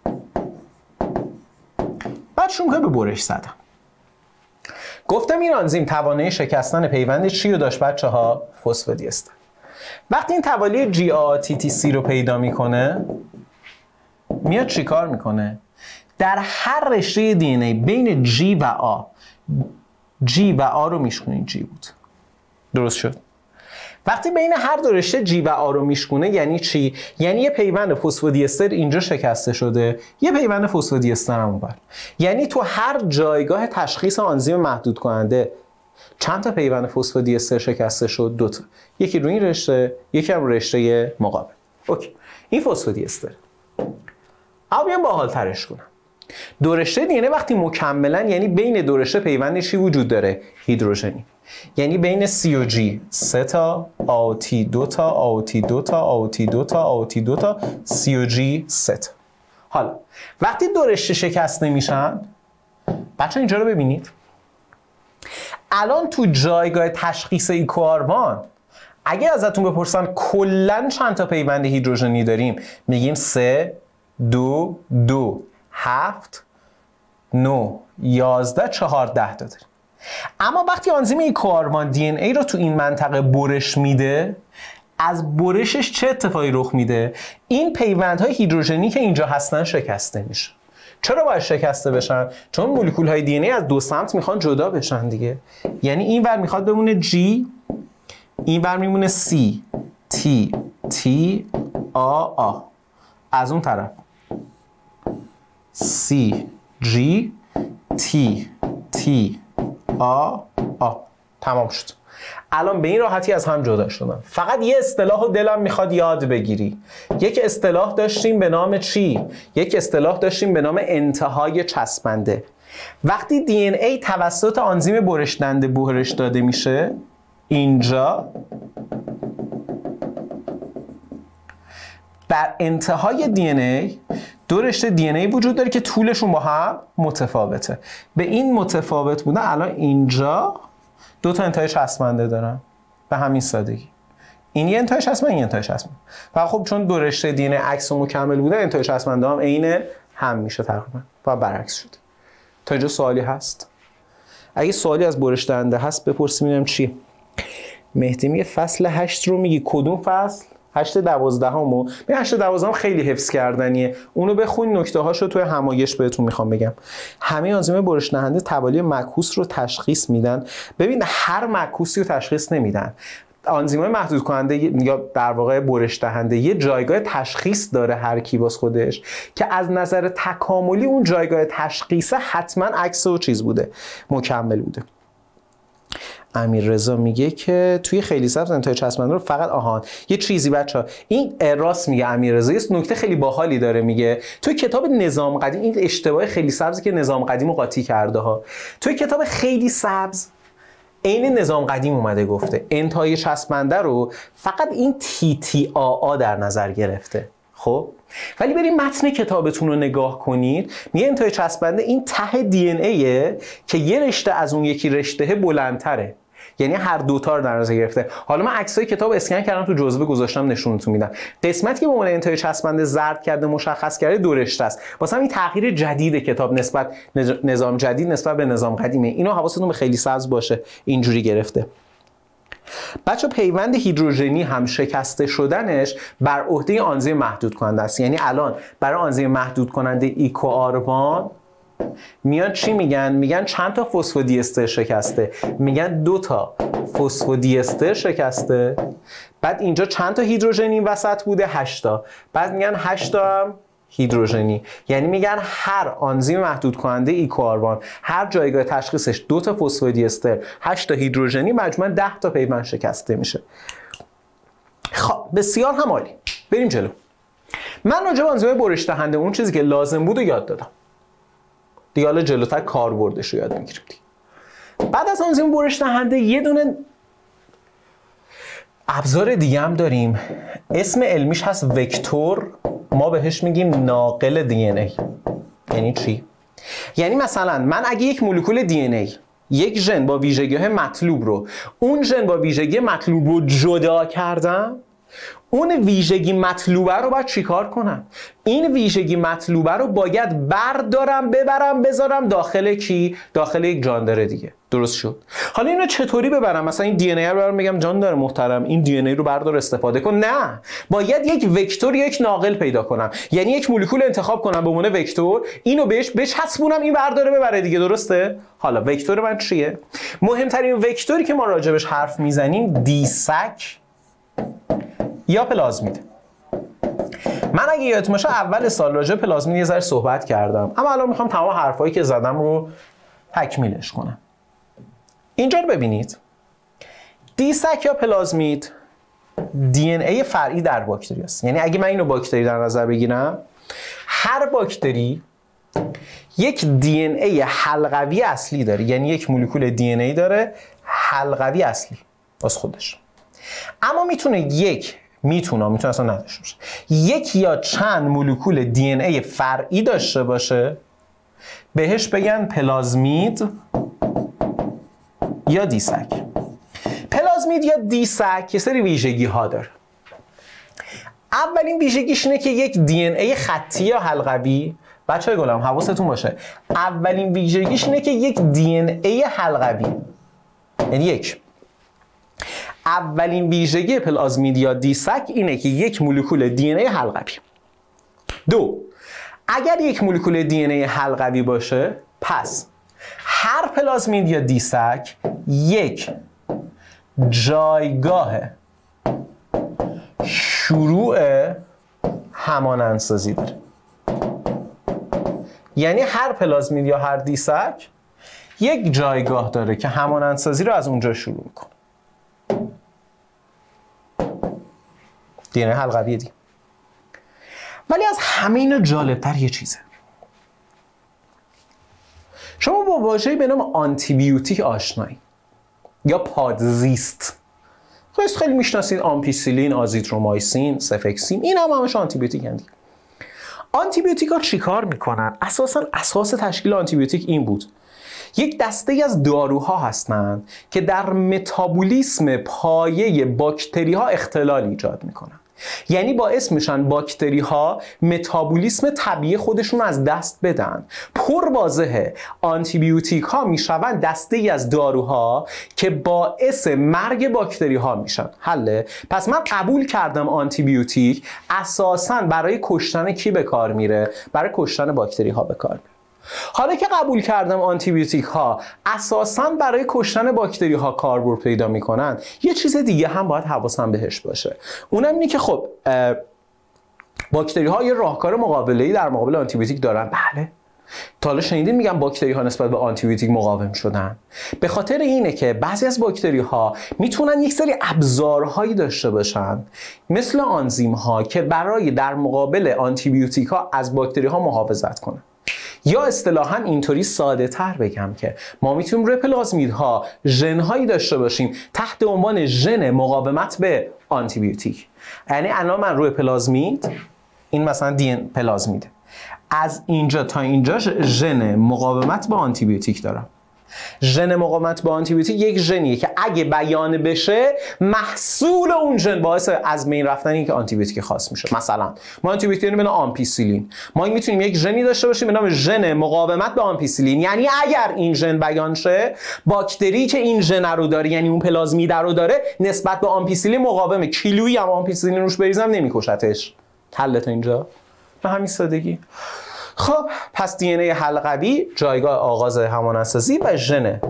بعد شروع میکنه به برش زدن. گفتم این آنزیم توانایی شکستن پیوند چی رو داشت بچه‌ها؟ فسفودیستر. وقتی این توالی جی آ آ تی تی سی رو پیدا میکنه، میاد چیکار میکنه؟ در هر رشته دی ان ای بین جی و آ، جی و آ رو میشکنید، جی بود. درست شد؟ وقتی بین هر دو رشته جی و آ رو میشکونه یعنی چی؟ یعنی یه پیوند فسفودیستر اینجا شکسته شده، یه پیوند فسفودیستر هم اونور. یعنی تو هر جایگاه تشخیص آنزیم محدود کننده چند تا پیوند فسفودیستر شکسته شد؟ دو تا. یکی روی این رشته، یکی هم رشته مقابل. اوکی. این فسفودیستر. اما بیام باحال‌ترش کنم. دو رشته دی ان ای وقتی مکملن یعنی بین دو رشته پیوند چی وجود داره؟ هیدروژنی. یعنی بین سی و جی سه تا، آ تی دو تا، آ تی دو تا، آ تی دو تا، آ تی دو تا، سی و جی سه تا. حالا وقتی دو رشته شکست نمیشن، بچه اینجا رو ببینید. الان تو جایگاه تشخیص ای کو آر یک اگه ازتون بپرسن کلا چند تا پیوند هیدروژنی داریم، میگیم سه، دو، دو، هفت، نه، یازده، چهارده تا داریم. اما وقتی آنزیم ای کو آر یک دی ان ای رو تو این منطقه برش میده، از برشش چه اتفاقی رخ میده؟ این پیوندهای هیدروژنی که اینجا هستن شکسته میشه. چرا باید شکسته بشن؟ چون مولکول های دی ان ای از دو سمت میخوان جدا بشن دیگه. یعنی این ور میخواد بمونه G، این ور میمونه C T T A A، از اون طرف C G T T A A. تمام شد. الان به این راحتی از هم جدا شدن. فقط یه اصطلاح رو دلم میخواد یاد بگیری. یک اصطلاح داشتیم به نام چی؟ یک اصطلاح داشتیم به نام انتهای چسبنده. وقتی دی ان ای توسط آنزیم برش دهنده برش داده میشه، اینجا در انتهای دی ان ای دو رشته دی ان ای وجود داره که طولشون با هم متفاوته. به این متفاوت بودن الان اینجا دو تا انتهای چسبنده دارن به همین سادگی. این یه انتهای چسبنده، این انتهای چسبنده. و خب چون دو رشته دی ان ای عکس و مکمل بودن، انتهای چسبنده هم عین هم میشه تقریبا و برعکس شده. تا اینجا سوالی هست؟ اگه سوالی از برش دهنده هست بپرسیم ببینم چی. مهدی میگه فصل هشت رو میگی کدوم فصل؟ هشت دوازدهمو. به هشت دوازدهم خیلی حفظ کردنیه. اونو بخونید، نکته هاشو توی همایش بهتون میخوام بگم. همه آنزیم برش دهنده توالی معکوس رو تشخیص میدن. ببین هر معکوسی رو تشخیص نمیدن. آنزیم‌های محدود کننده یا در واقع برش دهنده یه جایگاه تشخیص داره هر کی باز خودش، که از نظر تکاملی اون جایگاه تشخیص حتما عکس و چیز بوده، مکمل بوده. امیر رضا میگه که توی خیلی سبز انتهای چسبنده رو فقط آهان یه چیزی بچه‌ها، این راست میگه امیر رضا، یه نکته خیلی باحالی داره میگه. توی کتاب نظام قدیم، این اشتباه خیلی سبزی که نظام قدیم رو قاطی کرده ها، توی کتاب خیلی سبز عین نظام قدیم اومده گفته انتهای چسبنده رو فقط این تی تی آ آ در نظر گرفته. خب ولی بریم متن کتابتون رو نگاه کنید، میگه انتهای چسبنده این ته دی ان ایه که یه رشته از اون یکی رشته بلندتره، یعنی هر دوتا رو در نظر گرفته. حالا من عکسای کتاب اسکن کردم تو جزوه گذاشتم نشونتون میدم. قسمتی که به عنوان انتهای چسبنده زرد کرده مشخص کرده دو رشته است. واسه همین تغییر جدید کتاب نسبت نظام جدید نسبت به نظام قدیمه. اینو حواستون به خیلی سبز باشه، اینجوری گرفته. بچه پیوند هیدروژنی هم شکسته شدنش بر عهده آنزیم محدود کننده است. یعنی الان برای آنزیم محدود کننده ایکوآروان میان چی میگن؟ میگن چند تا فسفودی استر شکسته؟ میگن دو تا فسفودی استر شکسته. بعد اینجا چند تا هیدروژنی وسط بوده؟ هشت تا. بعد میگن هشت تا هم هیدروژنی. یعنی میگن هر آنزیم محدود کننده ایکوآروان هر جایگاه تشخیصش دو تا فسفودی استر، هشت تا هیدروژنی، مجموعاً ده تا پیوند شکسته میشه. خب بسیار هم عالی. بریم جلو. من راجع به آنزیم برش دهنده اون چیزی که لازم بود رو یاد دادم. دیگه حالا جلوتر کاربردش رو یاد میگیریم دیگه. بعد از آنزیم برش دهنده یه دونه ابزار دیگه هم داریم، اسم علمیش هست وکتور. ما بهش میگیم ناقل دی ان ای. یعنی چی؟ یعنی مثلا من اگه یک مولکول دی ان ای یک ژن با ویژگی‌های مطلوب رو، اون ژن با ویژگی مطلوب رو جدا کردم، اون ویژگی مطلوبه رو باید چیکار کنم؟ این ویژگی مطلوبه رو باید بردارم ببرم بذارم داخل کی؟ داخل یک جاندار دیگه. درست شد؟ حالا اینو چطوری ببرم؟ مثلا این دی ان ای رو برام میگم جاندار محترم این دی ان ای رو بردار استفاده کن؟ نه، باید یک وکتور، یک ناقل پیدا کنم. یعنی یک مولکول انتخاب کنم به عنوان وکتور، اینو بهش بچسبونم این برداره ببره دیگه. درسته؟ حالا وکتور من چیه؟ مهمترین وکتوری که ما راجبش حرف میزنیم دیسک یا پلازمید. من اگه یادتون باشه اول سال راجع به پلازمید یه ذره صحبت کردم، اما الان میخوام تمام حرفایی که زدم رو تکمیلش کنم. اینجا رو ببینید. دیسک یا پلازمید دی ان ای فرعی در باکتری است. یعنی اگه من اینو باکتری در نظر بگیرم، هر باکتری یک دی ان ای حلقوی اصلی داره. یعنی یک مولکول دی ان ای داره حلقوی اصلی واسه خودش. اما میتونه یک میتونه میتونه اصلا نداشته باشه یک یا چند مولکول دی ان ای فرعی داشته باشه، بهش بگن پلازمید یا دیسک. پلازمید یا دیسک یه سری ویژگی ها داره. اولین ویژگیش اینه که یک دی ان ای خطی یا حلقوی، بچه‌های گلم حواستون باشه، اولین ویژگیش اینه که یک دی ان ای حلقوی، یعنی یک اولین ویژگی پلازمید یا دیسک اینه که یک مولکول دی ان ای حلقوی. دو، اگر یک مولکول دی ان ای حلقوی باشه، پس هر پلازمید یا دیسک یک جایگاه شروع همانندسازی داره. یعنی هر پلازمید یا هر دیسک یک جایگاه داره که همانندسازی رو از اونجا شروع میکنه. دی ان ای حلقوی دیگه. ولی از همه اینا جالبتر یه چیزه. شما با واژه‌ای به نام آنتیبیوتیک آشنایی یا پادزیست. خیلی خیلی میشناسید، آمپیسیلین، آزیترومایسین، سفکسین، این هم همش آنتیبیوتیک هستند. آنتیبیوتیک ها چیکار میکنن؟ اساسا اساس تشکیل آنتیبیوتیک این بود. یک دسته از داروها هستند که در متابولیسم پایه باکتری ها اختلال ایجاد میکنن. یعنی باعث میشن باکتری ها متابولیسم طبیعی خودشون از دست بدن. پر واضحه آنتیبیوتیک ها میشون دسته ای از داروها که باعث مرگ باکتری ها میشن. حله؟ پس من قبول کردم آنتیبیوتیک اساساً برای کشتن کی به کار میره؟ برای کشتن باکتری ها به کار میره. حالا که قبول کردم آنتیبیوتیک ها اساساً برای کشتن باکتری ها کاربرد پیدا میکنن، یه چیز دیگه هم باید حواسم بهش باشه. اونم اینه که خب باکتری ها یه راهکار مقابله‌ای در مقابل آنتیبیوتیک دارن. بله، تا حالا شنیدین میگم باکتری ها نسبت به آنتیبیوتیک مقاوم شدن؟ به خاطر اینه که بعضی از باکتری ها میتونن یک سری ابزارهایی داشته باشن مثل آنزیم ها که برای در مقابل آنتیبیوتیک ها از باکتری ها محافظت کنن. یا اصطلاحاً اینطوری ساده تر بگم که ما میتونیم روی پلازمیدها ژن هایی داشته باشیم تحت عنوان ژن مقاومت به آنتیبیوتیک. یعنی الان من روی پلازمید، این مثلا دی ان پلازمید، از اینجا تا اینجا ژن مقاومت به آنتیبیوتیک دارم. ژن مقاومت به آنتیبیوتیک یک ژنیه که اگه بیان بشه محصول اون ژن باعث از بین رفتن این که آنتیبیوتیک خاص میشه. مثلا ما آنتیبیوتیک به نام آمپیسیلین، ما میتونیم یک ژنی داشته باشیم به نام ژن مقاومت به آمپیسیلین. یعنی اگر این ژن بیان شه، باکتری که این ژن رو داره، یعنی اون پلازمید رو داره، نسبت به آمپیسیلین مقاومه. کیلویی هم آمپیسیلین روش بریزم نمیکشتش. حلت اینجا به همین سادگی. خب پس دی ان ای حلقوی جایگاه آغاز همانندسازی و ژن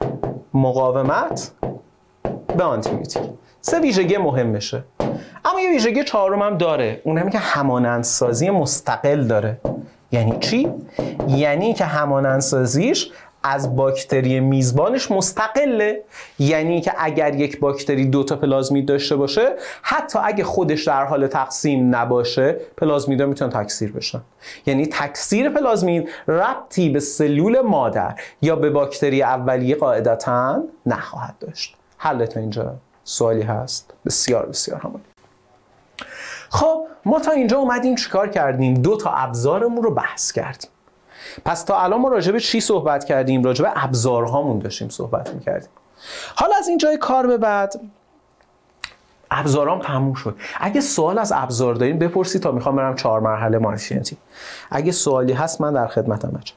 مقاومت به آنتیبیوتیک. سه ویژگی مهمشه. اما یه ویژگی چهارم هم داره، اون هم که همانندسازی مستقل داره. یعنی چی؟ یعنی که همانندسازیش از باکتری میزبانش مستقله. یعنی که اگر یک باکتری دو تا پلازمید داشته باشه، حتی اگه خودش در حال تقسیم نباشه، پلازمیدها میتونن تکثیر بشن. یعنی تکثیر پلازمید ربطی به سلول مادر یا به باکتری اولیه قاعدتاً نخواهد داشت. حل تا اینجا سوالی هست؟ بسیار بسیار همون. خب ما تا اینجا اومدیم چیکار کردیم؟ دو تا ابزارمون رو بحث کردیم. پس تا الان ما راجع به چی صحبت کردیم؟ راجع به ابزارهامون داشتیم صحبت می‌کردیم. حالا از اینجای کار به بعد ابزارام تموم شد. اگه سوال از ابزار دارین بپرسید تا میخوام برم چهار مرحله مارکتینگ. اگه سوالی هست من در خدمتم بچه.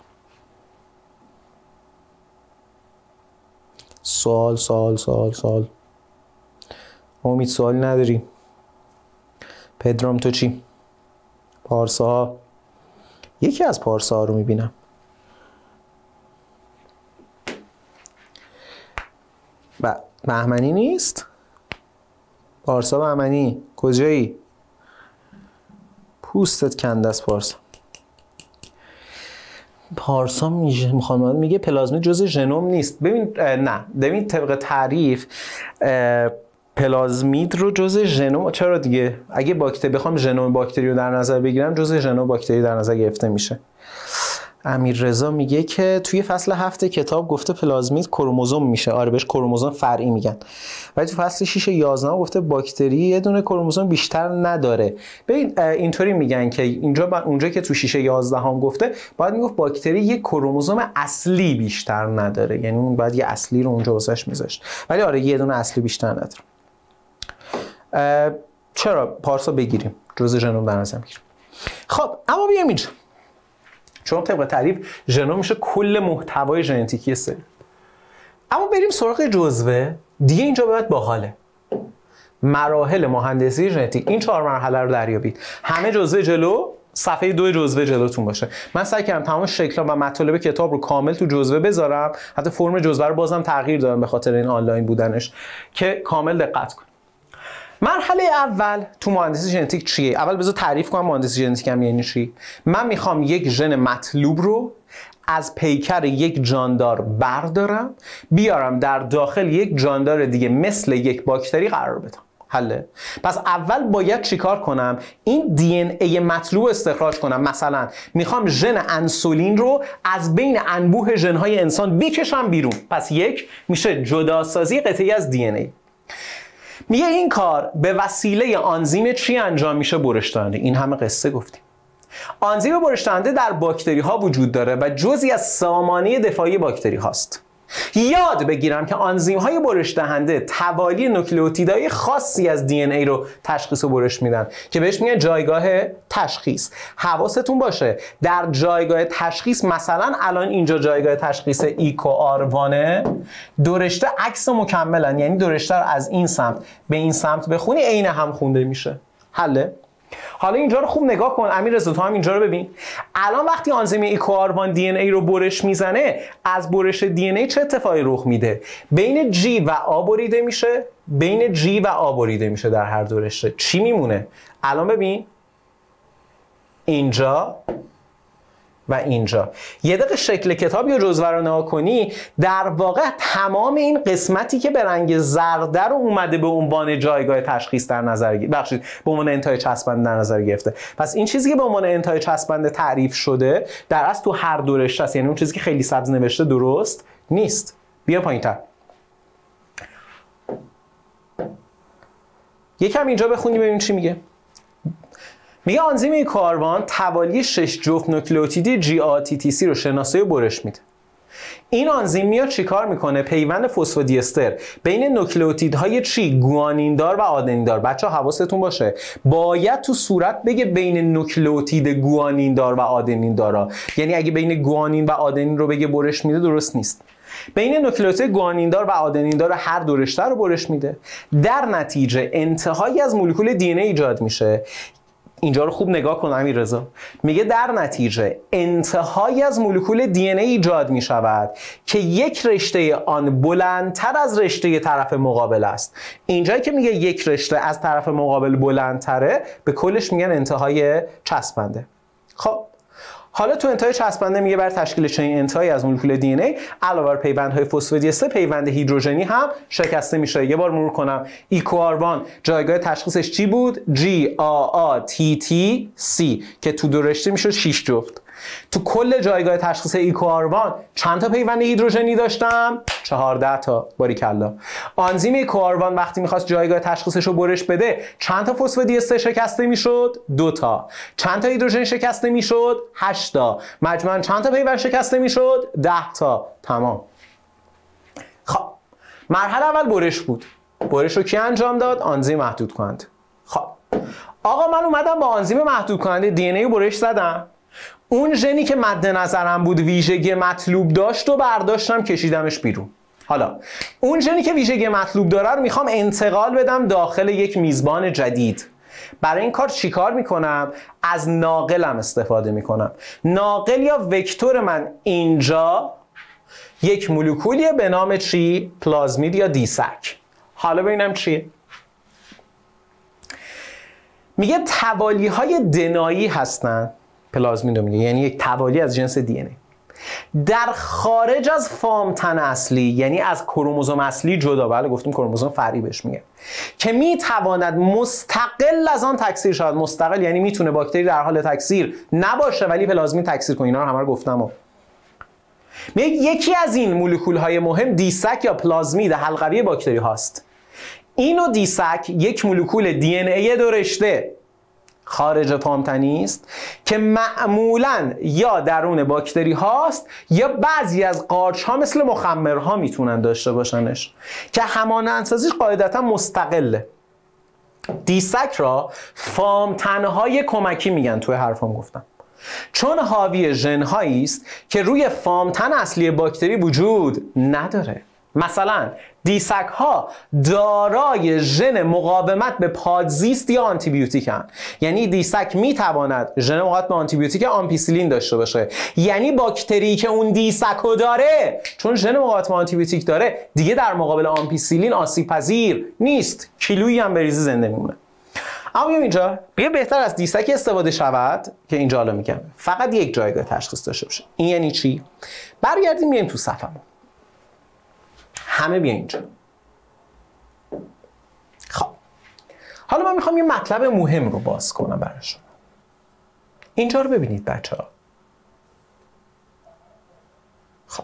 سوال سوال سوال سوال. امید سوالی نداری؟ پدرام تو چی؟ پارسا، یکی از پارسا ها رو میبینم. ب... بهمنی نیست؟ پارسا بهمنی کجایی؟ پوستت کنده است پارسا. پارسا میشه میخوام میگه پلازمید جزء ژنوم نیست. ببین نه، ببین طبق تعریف پلازمید رو جزء ژنوم، چرا دیگه؟ اگه باکتری بخوام ژنوم باکتری رو در نظر بگیرم، جزء ژنوم باکتری در نظر گرفته میشه. امیررضا میگه که توی فصل هفت کتاب گفته پلازمید کروموزوم میشه. آره بهش کروموزوم فرعی میگن. ولی تو فصل شش یازده گفته باکتری یه دونه کروموزوم بیشتر نداره. ببین اینطوری میگن که اینجا اونجا که تو شش یازده هم گفته، باید میگفت باکتری یه کروموزوم اصلی بیشتر نداره. یعنی اون باید یه اصلی رو اونجا واسش میذاشت. ولی آره یه دونه اصلی بیشتر نداره. چرا پارسا بگیریم جزء ژنوم در نظر میگیریم. خب اما بیایم اینجا، چون طبق تعریف ژنوم میشه کل محتوای ژنتیکی سل. اما بریم سراغ جزوه دیگه. اینجا باید باحاله. مراحل مهندسی ژنتیک، این چهار مرحله رو دریابید. همه جزوه جلو صفحه دو جزوه جلوتون باشه. من سعی کردم تمام شکل‌ها و مطالب کتاب رو کامل تو جزوه بذارم، حتی فرم جزوه رو بازم تغییر دادم به خاطر این آنلاین بودنش که کامل دقت کنید. مرحله اول تو مهندسی ژنتیک چیه؟ اول بذار تعریف کنم مهندسی ژنتیک هم یعنی چی. من میخوام یک ژن مطلوب رو از پیکر یک جاندار بردارم، بیارم در داخل یک جاندار دیگه مثل یک باکتری قرار بدم. حله. پس اول باید چیکار کنم؟ این دی ان ای مطلوب استخراج کنم. مثلا میخوام ژن انسولین رو از بین انبوه ژن‌های انسان بکشم بیرون. پس یک میشه جداسازی قطعی از دی ان ای. میگه این کار به وسیله آنزیم چی انجام میشه؟ برش دهنده. این همه قصه گفتیم. آنزیم برش دهنده در باکتری ها وجود داره و جزئی از سامانه دفاعی باکتری هاست. یاد بگیرم که آنزیم های برش دهنده توالی نوکلئوتیدهای خاصی از دی ان ای رو تشخیص و برش میدن که بهش میگن جایگاه تشخیص. حواستون باشه در جایگاه تشخیص، مثلا الان اینجا جایگاه تشخیص ایکو آروانه، دو رشته عکس مکملن، یعنی دو رشته رو از این سمت به این سمت بخونی عین هم خونده میشه. حله؟ حالا اینجا رو خوب نگاه کن امیررضا، تو هم اینجا رو ببین. الان وقتی آنزیم ایکوآروان دی ان ای رو برش میزنه، از برش دی ان ای چه اتفاقی رخ میده؟ بین جی و آ بریده میشه، بین جی و آ بریده میشه در هر دو رشته. چی میمونه؟ الان ببین اینجا و اینجا. یه دقیقه شکل کتاب یا جزوه رو نگاه کنی، در واقع تمام این قسمتی که به رنگ زرد رو اومده به عنوان جایگاه تشخیص در نظر گرفته، بخشید به عنوان انتهای چسبنده در نظر گرفته. پس این چیزی که به عنوان انتهای چسبنده تعریف شده در اصل تو هر دو رشته است، یعنی اون چیزی که خیلی سبز نوشته درست نیست. بیا پایین‌تر. یکم اینجا بخونی ببین چی میگه. میگه آنزیم ایکوآروان توالی شش جفت نوکلئوتیدی جی آ تی تی سی رو شناسایی و برش میده. این آنزیم میاد چیکار میکنه؟ پیوند فسفودی استر بین نوکلئوتیدهای چی؟ گوانیندار و آدنیندار. بچه‌ها حواستون باشه باید تو صورت بگه بین نوکلئوتید گوانیندار و آدنیندارا، یعنی اگه بین گوانین و آدنین رو بگه برش میده درست نیست. بین نوکلئوتید گوانیندار و آدنیندار هر دو رشته رو برش میده. در نتیجه انتهایی از مولکول دی ان ای ایجاد میشه. اینجا رو خوب نگاه کن امیررضا. میگه در نتیجه انتهایی از مولکول دی ان ای ایجاد می شود که یک رشته آن بلندتر از رشته طرف مقابل است. اینجایی که میگه یک رشته از طرف مقابل بلندتره به کلش میگن انتهای چسبنده. خب حالا تو انتهای چسبنده میگه بر تشکیل چنین انتهایی از مولکول دی ان ای علاوه بر پیوندهای فسفودی استر پیوند هیدروژنی هم شکسته میشه. یه بار مرور کنم. ایکوآروان جایگاه تشخیصش چی بود؟ جی آ آ تی تی سی که تو دو رشته میشد شش جفت. تو کل جایگاه تشخیص ایکوآروان چند تا پیوند هیدروژنی داشتم؟ چهارده تا. باریکلا. آنزیم ایکوآروان وقتی میخواست جایگاه تشخیصش رو برش بده چند تا فسفودی استر شکسته میشد؟ دو تا. چند تا هیدروژن شکسته میشد؟ هشت تا. مجموعاً چند تا پیوند شکسته میشد؟ ده تا. تمام. خب مرحله اول برش بود. برش رو کی انجام داد؟ آنزیم محدود کننده. خب آقا من اومدم با آنزیم محدود کننده دی ان ای برش زدم. اون ژنی که مد نظرم بود ویژگی مطلوب داشت و برداشتم کشیدمش بیرون. حالا اون ژنی که ویژگی مطلوب داره رو میخوام انتقال بدم داخل یک میزبان جدید. برای این کار چیکار میکنم؟ از ناقلم استفاده میکنم. ناقل یا وکتور من اینجا یک مولکولیه به نام چی؟ پلازمید یا دیسک. حالا ببینم چیه. میگه توالی های دنایی هستن. پلازمید رو میگه یعنی یک توالی از جنس دی ان ای در خارج از فام تن اصلی، یعنی از کروموزوم اصلی جدا. بله گفتیم کروموزوم فرعی بهش میگه، که میتواند مستقل از آن تکثیر شود. مستقل یعنی میتونه باکتری در حال تکثیر نباشه ولی پلازمید تکثیر کنه. اینا رو همه رو گفتم. و میگه یکی از این مولکول های مهم دیسک یا پلازمید حلقوی باکتری هاست. اینو دیسک یک مولکول دی ان ای دو رشته خارج فامتنی است که معمولاً یا درون باکتری هاست یا بعضی از قارچ ها مثل مخمرها میتونن داشته باشنش که همانندسازیش قاعدتا مستقله. دیسک را فامتنهای کمکی میگن، توی حرفام گفتم، چون حاوی ژن‌هایی است که روی فامتن اصلی باکتری وجود نداره. مثلا دیسک ها دارای ژن مقاومت به پادزیست یا آنتی بیوتیک هستند. یعنی دیسک میتواند ژن مقاومت به آنتی بیوتیک آمپیسیلین داشته باشه. یعنی باکتری که اون دیسک رو داره، چون ژن مقاومت به آنتی بیوتیک داره، دیگه در مقابل آمپیسیلین آسیب پذیر نیست، کیلویی هم بریزی زنده میمونه. اما بیایم اینجا، بیا بهتر از دیسک استفاده شود که اینجا حالا میگم فقط یک جایگاه تشخیص داشته باشه. این یعنی چی؟ برگردیم بیایم تو صفمون. همه بیاین اینجا. خب حالا من میخوام یه مطلب مهم رو باز کنم برای شما. اینجا رو ببینید بچه‌ها. خب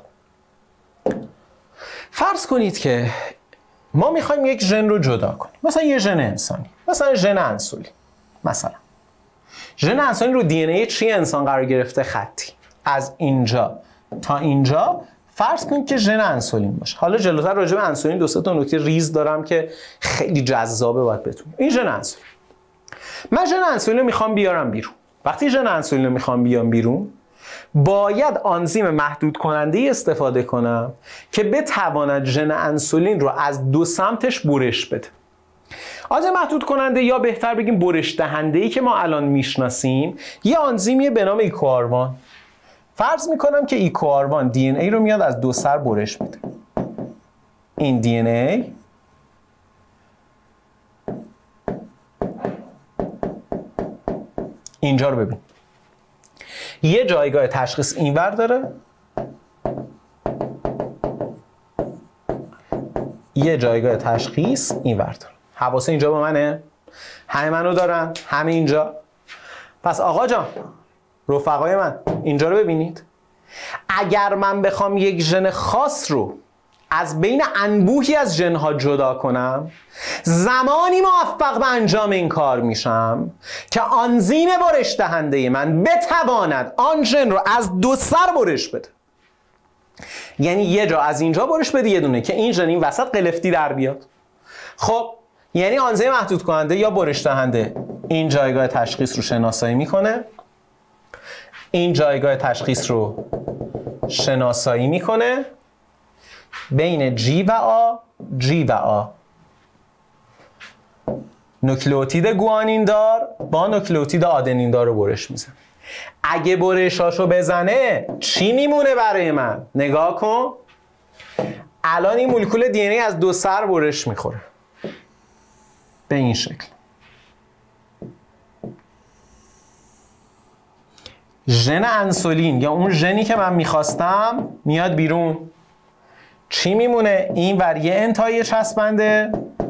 فرض کنید که ما میخوایم یک ژن رو جدا کنیم، مثلا یه ژن انسانی، مثلا ژن انسولین. مثلا ژن انسولین رو دی ان ای چی انسان قرار گرفته؟ خطی. از اینجا تا اینجا فرض کنید که ژن انسولین باشه. حالا جلوتر راجع به انسولین دو سه تا نکته ریز دارم که خیلی جذابه، باید بتونید. این ژن انسولین، من ژن انسولین رو میخوام بیارم بیرون. وقتی ژن انسولین رو میخوام بیام بیرون، باید آنزیم محدود کننده استفاده کنم که بتواند ژن انسولین رو از دو سمتش برش بده. آنزیم محدود کننده یا بهتر بگیم برش دهنده ای که ما الان میشناسیم یه آنزیمیه به نام ایکوآروان. فرض میکنم که ایکوآروان دی ان ای رو میاد از دو سر برش میده. این دی ان ای اینجا رو ببین، یه جایگاه تشخیص اینور داره، یه جایگاه تشخیص اینور داره. حواس اینجا با منه؟ همه منو دارن؟ همه اینجا؟ پس آقا جان، رفقای من، اینجا رو ببینید. اگر من بخوام یک ژن خاص رو از بین انبوهی از ژن‌ها جدا کنم، زمانی موفق به انجام این کار میشم که آنزیم برش دهنده من بتواند آن ژن رو از دو سر برش بده. یعنی یه جا از اینجا برش بده، یه دونه، که این ژن این وسط قلفتی در بیاد. خب یعنی آنزیم محدود کننده یا برش دهنده این جایگاه تشخیص رو شناسایی میکنه، این جایگاه تشخیص رو شناسایی میکنه بین جی و آ، جی و آ، نوکلئوتید گوانین دار با نوکلئوتید آدنین دار رو برش میزنه. اگه برشاشو بزنه چی میمونه برای من؟ نگاه کن، الان این مولکول دی ان ای از دو سر برش میخوره به این شکل. ژن انسولین یا اون ژنی که من میخواستم میاد بیرون. چی میمونه؟ این ور یه انتهای چسبنده،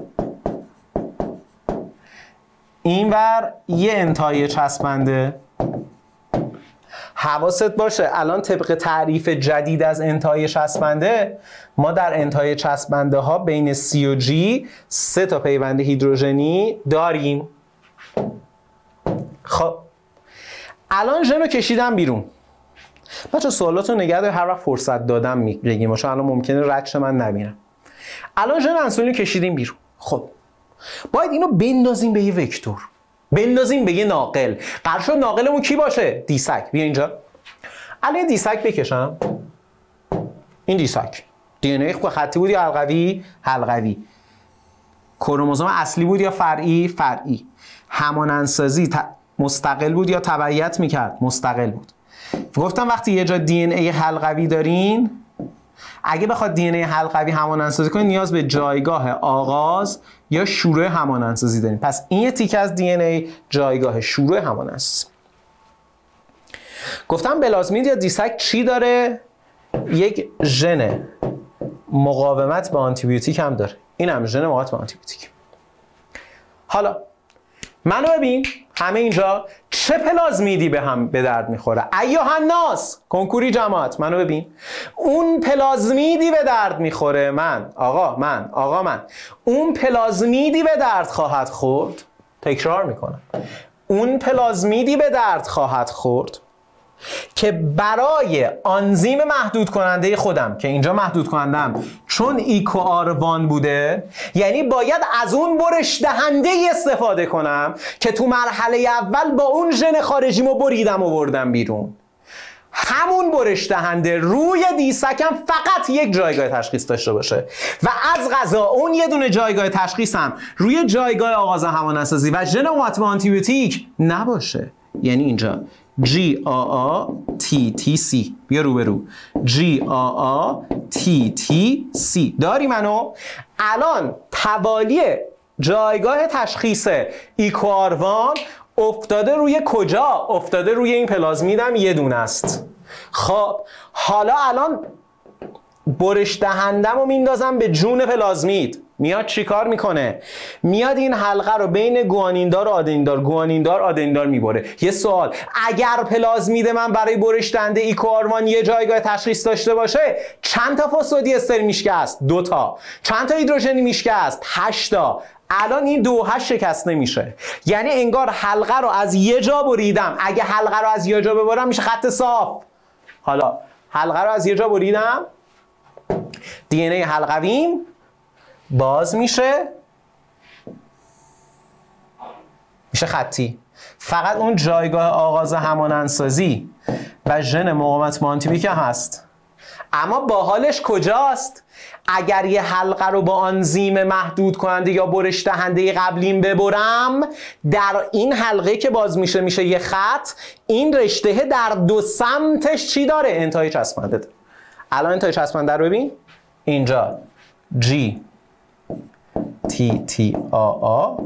این ور یه انتهای چسبنده. حواست باشه الان طبق تعریف جدید از انتهای چسبنده، ما در انتهای چسبنده ها بین سی و جی سه تا پیوند هیدروژنی داریم. خب الان ژن رو کشیدم بیرون. بچه سوالاتو نگه دار، هر وقت فرصت دادم میگیم، چون الان ممکنه ردش من نبینم. الان ژن انسولین رو کشیدیم بیرون. خب باید اینو بندازیم به یه وکتور، بندازیم به یه ناقل. قرار شد ناقلمون کی باشه؟ دیسک. بیا اینجا. الان دیسک بکشم. این دیسک دی ان ای خطی بود یا حلقوی؟ حلقوی. کروموزوم اصلی بود یا فرعی؟ فرعی. همانندسازی مستقل بود یا تبعیت میکرد؟ مستقل بود. گفتم وقتی یه جا دی ان ای حلقوی دارین، اگه بخواد دی ان ای حلقوی همانندسازی کنه نیاز به جایگاه آغاز یا شروع همانندسازی داریم. پس این یه تیکه از دی ان ای جایگاه شروع همانندسازی. گفتم بلازمید یا دیسک چی داره؟ یک ژن مقاومت به آنتی بیوتیک هم داره. این هم ژن مقاومت به آنتی بیوتیک. حالا منو ببین، همه اینجا چه پلازمیدی به هم به درد میخوره؟ ایها الناس، کنکوری جماعت، منو ببین. اون پلازمیدی به درد میخوره من، آقا من، آقا من. اون پلازمیدی به درد خواهد خورد، تکرار میکنم، اون پلازمیدی به درد خواهد خورد که برای آنزیم محدود کننده خودم، که اینجا محدود کنندم چون ایکوآروان بوده، یعنی باید از اون برش دهنده استفاده کنم که تو مرحله اول با اون ژن خارجیمو بریدم و بردم بیرون. همون برش دهنده روی دیسکم فقط یک جایگاه تشخیص داشته باشه و از قضا اون یه دونه جایگاه تشخیص هم روی جایگاه آغاز همانندسازی و ژن مقاومت به آنتیبیوتیک نباشه. یعنی اینجا جی آ آ تی تی سی، بیا رو به رو، جی آ آ تی تی سی داری منو؟ الان توالی جایگاه تشخیص ایکواروان افتاده روی کجا؟ افتاده روی این پلازمیدم یه دونه است. خب حالا الان برش دهندم رو میندازم به جون پلازمید، میاد چی کار میکنه؟ میاد این حلقه رو بین گوانیندار و آدنیندار گوانیندار آدنیندار میبره. یه سوال، اگر پلازمید من برای برش دهنده ایکواروان یه جایگاه تشخیص داشته باشه چند تا فسفودیستر میشکست؟ دو تا. چند تا هیدروژنی میشکست؟ هشت تا. الان این دو هشت شکست نمیشه، یعنی انگار حلقه رو از یه جا بریدم. اگه حلقه رو از یه جا ببرم میشه خط صاف. حالا حلقه رو از یه جا بریدم، دی ان ای حلقویم باز میشه، میشه خطی. فقط اون جایگاه آغاز همانندسازی و ژن مقاومت به آنتیبیوتیک هست. اما باحالش کجاست؟ اگر یه حلقه رو با آنزیم محدود کننده یا برش دهنده قبلیم ببرم، در این حلقه که باز میشه میشه یه خط، این رشته در دو سمتش چی داره؟ انتهای چسبنده داره. الان انتهای چسبنده رو ببین، اینجا G T T A A،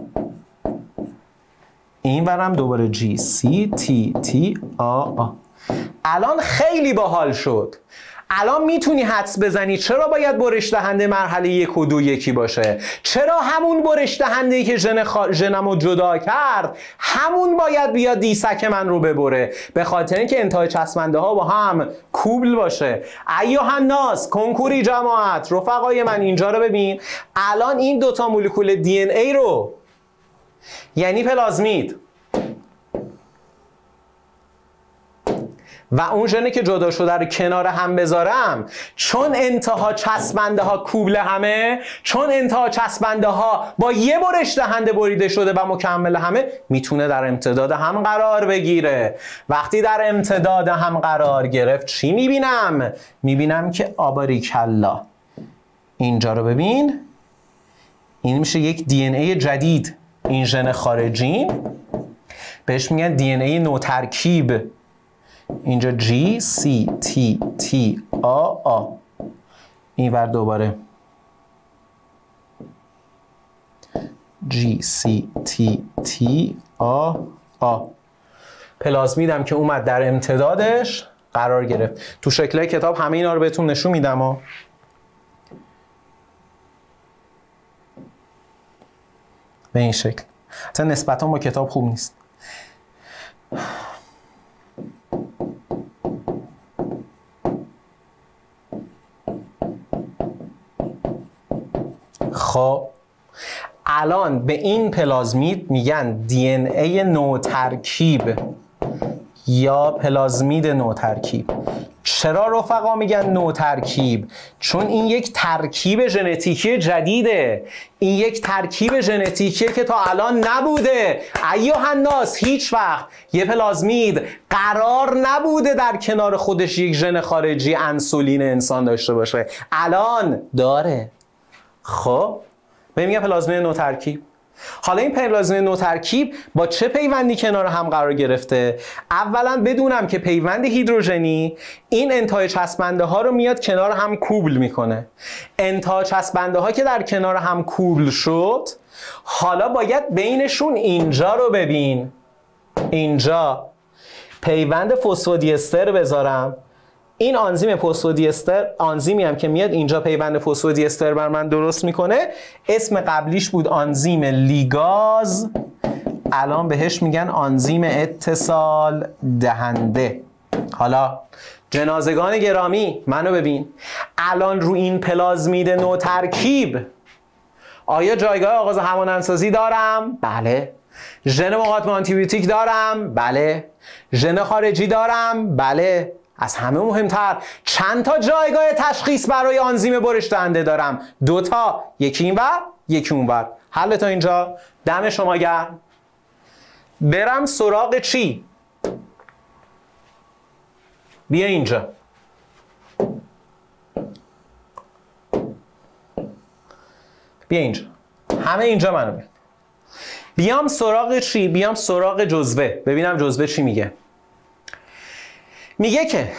این برم دوباره G C T T A A. الان خیلی باحال شد. الان میتونی حدس بزنی چرا باید برش دهنده مرحله یک و دو یکی باشه؟ چرا همون برش دهنده‌ای که ژن خا... ژنمو جدا کرد همون باید بیاد دیسک من رو ببره؟ به خاطر اینکه انتهای چسبنده ها با هم کوبل باشه. ایها الناس، کنکوری جماعت، رفقای من اینجا رو ببین. الان این دوتا مولکول دی ان ای رو، یعنی پلازمید و اون ژنی که جدا شده رو کنار هم بذارم، چون انتها چسبنده ها کوبل همه، چون انتها چسبنده ها با یه برش دهنده بریده شده و مکمل همه، میتونه در امتداد هم قرار بگیره. وقتی در امتداد هم قرار گرفت چی میبینم؟ میبینم که آباریکلا، اینجا رو ببین، این میشه یک دی ان ای جدید. این ژن خارجی بهش میگن دی ان ای نوترکیب. اینجا G C T T A A، این ور دوباره G C T T A A. پلازمیدم که اومد در امتدادش قرار گرفت. تو شکلهای کتاب همه اینا رو بهتون نشون میدم ها. به این شکل. حتی نسبتا با کتاب خوب نیست. خب الان به این پلازمید میگن دی ان ای نوترکیب یا پلازمید نوترکیب. چرا رفقا میگن نوترکیب؟ چون این یک ترکیب ژنتیکی جدیده. این یک ترکیب ژنتیکیه که تا الان نبوده. ایها الناس، هیچ وقت یه پلازمید قرار نبوده در کنار خودش یک ژن خارجی انسولین انسان داشته باشه. الان داره. خب بهم میگه پلازمید نوترکیب. حالا این پلازمید نوترکیب با چه پیوندی کنار هم قرار گرفته؟ اولا بدونم که پیوند هیدروژنی این انتهای چسبنده ها رو میاد کنار هم کوبل میکنه. انتهای چسبنده ها که در کنار هم کوبل شد، حالا باید بینشون اینجا رو ببین، اینجا پیوند فسفودیستر بذارم. این آنزیم فسفودیستر، آنزیمی هم که میاد اینجا پیوند فسفودیستر بر من درست میکنه، اسم قبلیش بود آنزیم لیگاز، الان بهش میگن آنزیم اتصال دهنده. حالا جنازگان گرامی منو ببین، الان رو این پلازمید نوترکیب آیا جایگاه آغاز همانندسازی دارم؟ بله. ژن مقاومت به آنتیبیوتیک دارم؟ بله. ژن خارجی دارم؟ بله. از همه مهمتر چند تا جایگاه تشخیص برای آنزیم برش دهنده دارم؟ دو تا، یکی اینور یکی اونور. حل تا اینجا دم شما گرم. برم سراغ چی؟ بیا اینجا. بیا اینجا. همه اینجا منو ببین. بیام سراغ چی؟ بیام سراغ جزوه. ببینم جزوه چی میگه. میگه که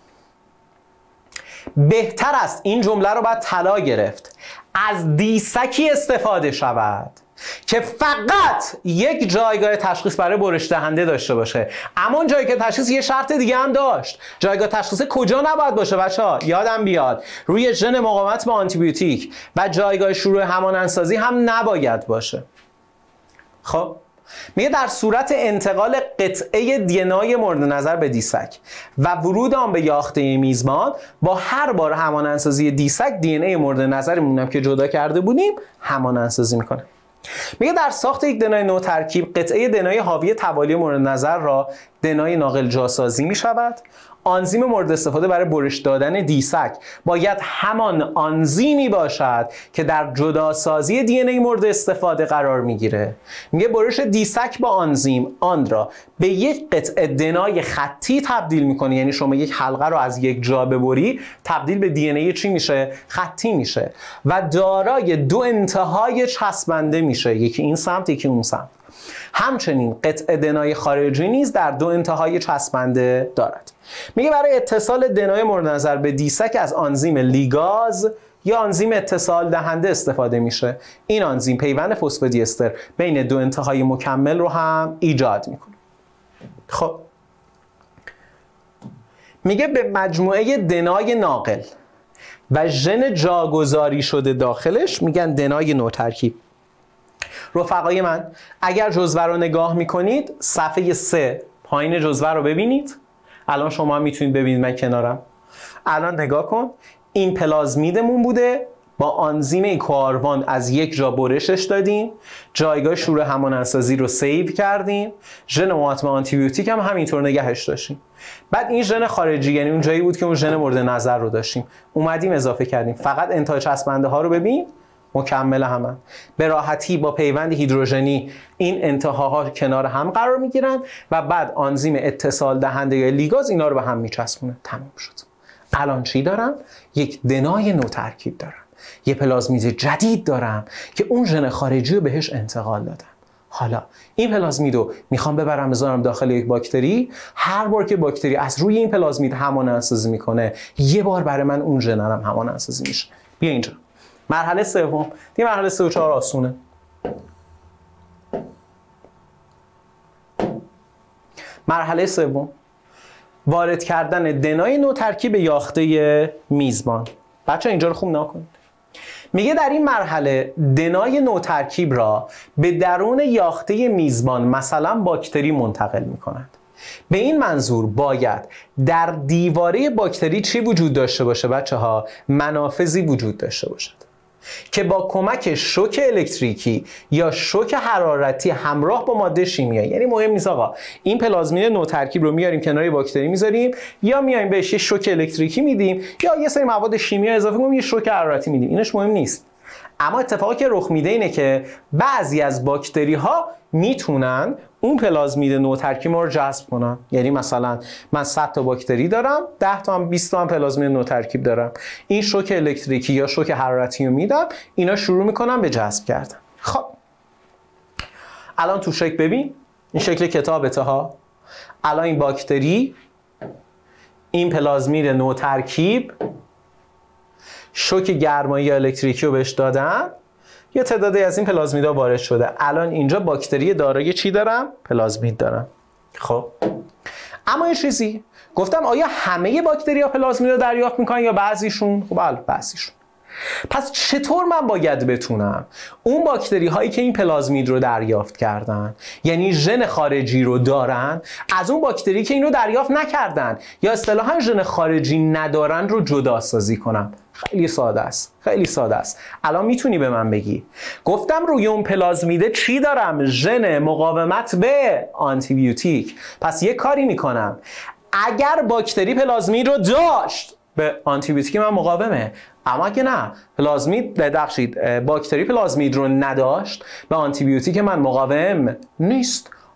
بهتر است، این جمله رو باید طلا گرفت، از دیسکی استفاده شود که فقط یک جایگاه تشخیص برای برش دهنده داشته باشه. اما اون جایگاه تشخیص یه شرط دیگه هم داشت. جایگاه تشخیص کجا نباید باشه بچه‌ها؟ یادم بیاد روی ژن مقاومت به آنتیبیوتیک و جایگاه شروع همانندسازی هم نباید باشه. خب میگه در صورت انتقال قطعه دی ان ای مورد نظر به دیسک و ورود آن به یاخته میزبان، با هر بار همانندسازی دیسک دی ان ای مورد نظرمون هم که جدا کرده بودیم همانندسازی میکنه. میگه در ساخت یک دی ان ای نو ترکیب قطعه دی ان ای حاوی توالی مورد نظر را دی ان ای ناقل جاسازی می شود. آنزیم مورد استفاده برای برش دادن دیسک باید همان آنزیمی باشد که در جداسازی دی ان ای مورد استفاده قرار میگیره. میگه برش دیسک با آنزیم آن را به یک قطعه دی ان ای خطی تبدیل میکنه. یعنی شما یک حلقه رو از یک جا ببری تبدیل به دی ان ای چی میشه؟ خطی میشه و دارای دو انتهای چسبنده میشه، یکی این سمت یکی اون سمت. همچنین قطعه دی ان ای خارجی نیز در دو انتهای چسبنده دارد. میگه برای اتصال دی ان ای مورد نظر به دیسک از آنزیم لیگاز یا آنزیم اتصال دهنده استفاده میشه. این آنزیم پیوند فسفودی استر بین دو انتهای مکمل رو هم ایجاد میکنه. خب میگه به مجموعه دی ان ای ناقل و ژن جاگذاری شده داخلش میگن دی ان ای نو ترکیب. رفقای من اگر جزوه رو نگاه میکنید صفحه سه پایین جزوه رو ببینید. الان شما هم میتونید ببینید، من کنارم. الان نگاه کن، این پلازمیدمون بوده، با آنزیم کواروان از یک جا برشش دادیم، جایگاه شروع همانندسازی رو سیو کردیم، ژن مقاومت به آنتیبیوتیک هم همینطور نگهش داشتیم. بعد این ژن خارجی یعنی اون جایی بود که اون ژن مورد نظر رو داشتیم اومدیم اضافه کردیم. فقط انتهای چسبنده ها رو ببین مکمل همه، به راحتی با پیوند هیدروژنی این انتهاها کنار هم قرار میگیرن و بعد آنزیم اتصال دهنده یا لیگاز اینا رو به هم میچسبونه. تموم شد. الان چی دارم؟ یک دی ان ای نو ترکیب دارم، یه پلازمید جدید دارم که اون ژن خارجی رو بهش انتقال دادم. حالا این پلازمید رو میخوام ببرم بذارم داخل یک باکتری. هر بار که باکتری از روی این پلازمید همانندسازی میکنه یه بار برای من اون ژن هم همانندسازی میشه. بیا اینجا مرحله سوم. دیگه مرحله سه و چهار آسونه. مرحله سوم وارد کردن دی ان ای نو ترکیب یاخته میزبان. بچه اینجا رو خوب نگاه کنید. میگه در این مرحله دی ان ای نو ترکیب را به درون یاخته میزبان مثلا باکتری منتقل میکنند. به این منظور باید در دیواره باکتری چی وجود داشته باشه بچه ها؟ منافذی وجود داشته باشد که با کمک شوک الکتریکی یا شوک حرارتی همراه با ماده شیمیایی، یعنی مهم نیست آقا این پلازمید نو ترکیب رو میاریم کنار باکتری میذاریم یا میایم بهش یه شوک الکتریکی میدیم یا یه سری مواد شیمیایی اضافه کنیم یه شوک حرارتی میدیم، اینش مهم نیست. اما اتفاقی که رخ میده اینه که بعضی از باکتری ها میتونن اون پلازمید نو ترکیب رو جذب کنن. یعنی مثلا من صد تا باکتری دارم، ده تا هم بیست تا هم پلازمید نو ترکیب دارم، این شوک الکتریکی یا شوک حرارتی رو میدم، اینا شروع میکنن به جذب کردن. خب الان تو شکل ببین، این شکل کتابته ها. الان این باکتری این پلازمید نو ترکیب شوک گرمایی یا الکتریکی رو بهش دادم، یه تعدادی از این پلازمیدها وارد شده. الان اینجا باکتری دارای چی دارم؟ پلازمید دارم. خب اما این چیزی گفتم آیا همه باکتری ها پلازمید رو دریافت میکنن یا بعضیشون؟ خب بله بعضیشون. پس چطور من باید بتونم اون باکتری هایی که این پلازمید رو دریافت کردن، یعنی ژن خارجی رو دارن، از اون باکتری که این رو دریافت نکردن یا اصطلاحاً ژن خارجی ندارن رو جدا سازی کنم؟ خیلی ساده است. خیلی ساده است. الان میتونی به من بگی گفتم روی اون پلازمیده چی دارم؟ ژن مقاومت به آنتیبیوتیک. پس یه کاری میکنم، اگر باکتری پلازمید رو داشت به آنتیبیوتیک من مقاومه، اما اگه نه پلازمید ببخشید باکتری پلازمید رو نداشت به آنتیبیوتیک من مقاوم نیست.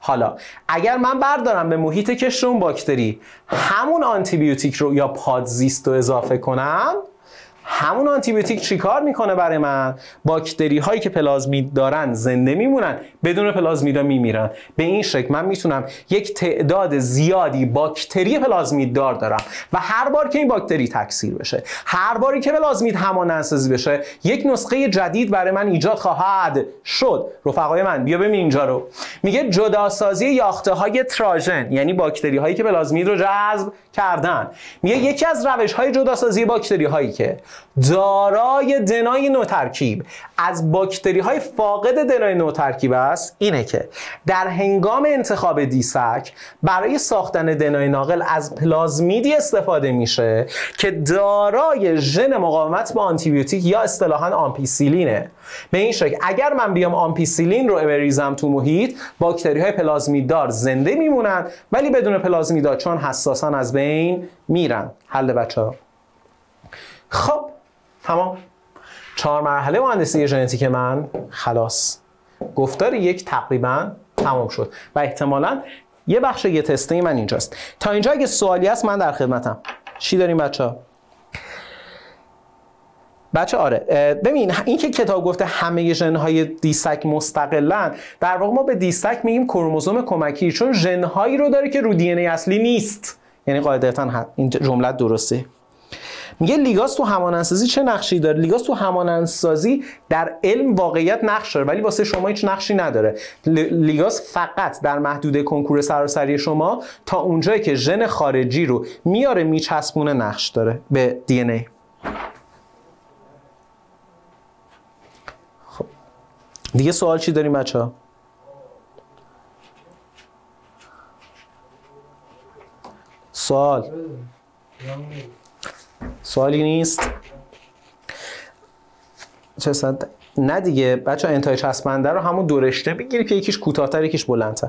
حالا اگر من بردارم به محیط کشت اون باکتری همون آنتیبیوتیک رو یا پادزیست رو اضافه کنم، همون آنتیبیوتیک چیکار میکنه برای من؟ باکتری هایی که پلازمید دارن زنده میمونن، بدون پلازمیدا میمیرن. به این شکل من میتونم یک تعداد زیادی باکتری پلازمید دار دارم و هر بار که این باکتری تکثیر بشه، هر باری که پلازمید همانندسازی بشه، یک نسخه جدید برای من ایجاد خواهد شد. رفقای من بیا ببین اینجا رو. میگه جداسازی یاخته های تراژن، یعنی باکتری هایی که پلازمید رو جذب کردن. میگه یکی از روش های جداسازی باکتری هایی که دارای دنای نوترکیب از باکتری های فاقد دنای نوترکیب است اینه که در هنگام انتخاب دیسک برای ساختن دنای ناقل از پلازمیدی استفاده میشه که دارای ژن مقاومت به آنتیبیوتیک یا اصطلاحاً آمپیسیلینه. به این شکل اگر من بیام آمپیسیلین رو بریزم تو محیط، باکتری های پلازمیددار زنده میمونن ولی بدون پلازمیدا چون حساسن از بین میرن. حل بچه‌ها؟ خب تمام. چهار مرحله مهندسی ژنتیک من خلاص. گفتار یک تقریبا تمام شد و احتمالاً یه بخش یه تستی من اینجاست. تا اینجا اگه سوالی هست من در خدمتم. چی داریم بچه‌ها؟ بچه آره ببین این که کتاب گفته همه ژن‌های دیسک مستقلن، در واقع ما به دیسک میگیم کروموزوم کمکی، چون ژن‌هایی رو داره که رو دی ان ای اصلی نیست. یعنی قاعدتاً این جمله درسته. میگه لیگاز تو همانندسازی چه نقشی داره؟ لیگاز تو همانندسازی در علم واقعیت نقش داره ولی واسه شما هیچ نقشی نداره. لیگاز فقط در محدوده کنکور سراسری شما تا اونجایی که ژن خارجی رو میاره میچسبونه نقش داره به دی ان ای. خب دیگه سوال چی داریم بچه‌ها؟ سوال سوالی نیست؟ چه صد؟ نه دیگه بچه ها انتهای چسبنده رو همون دو رشته بگیری که یکیش کوتاه‌تر یکیش بلندتر.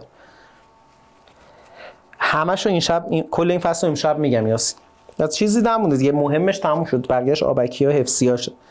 همشو این شب این... کل این فصل رو امشب میگم یاسی. از چیزی نمونده دیگه، مهمش تموم شد، بقیه‌اش آبکی ها حفظی ها شد.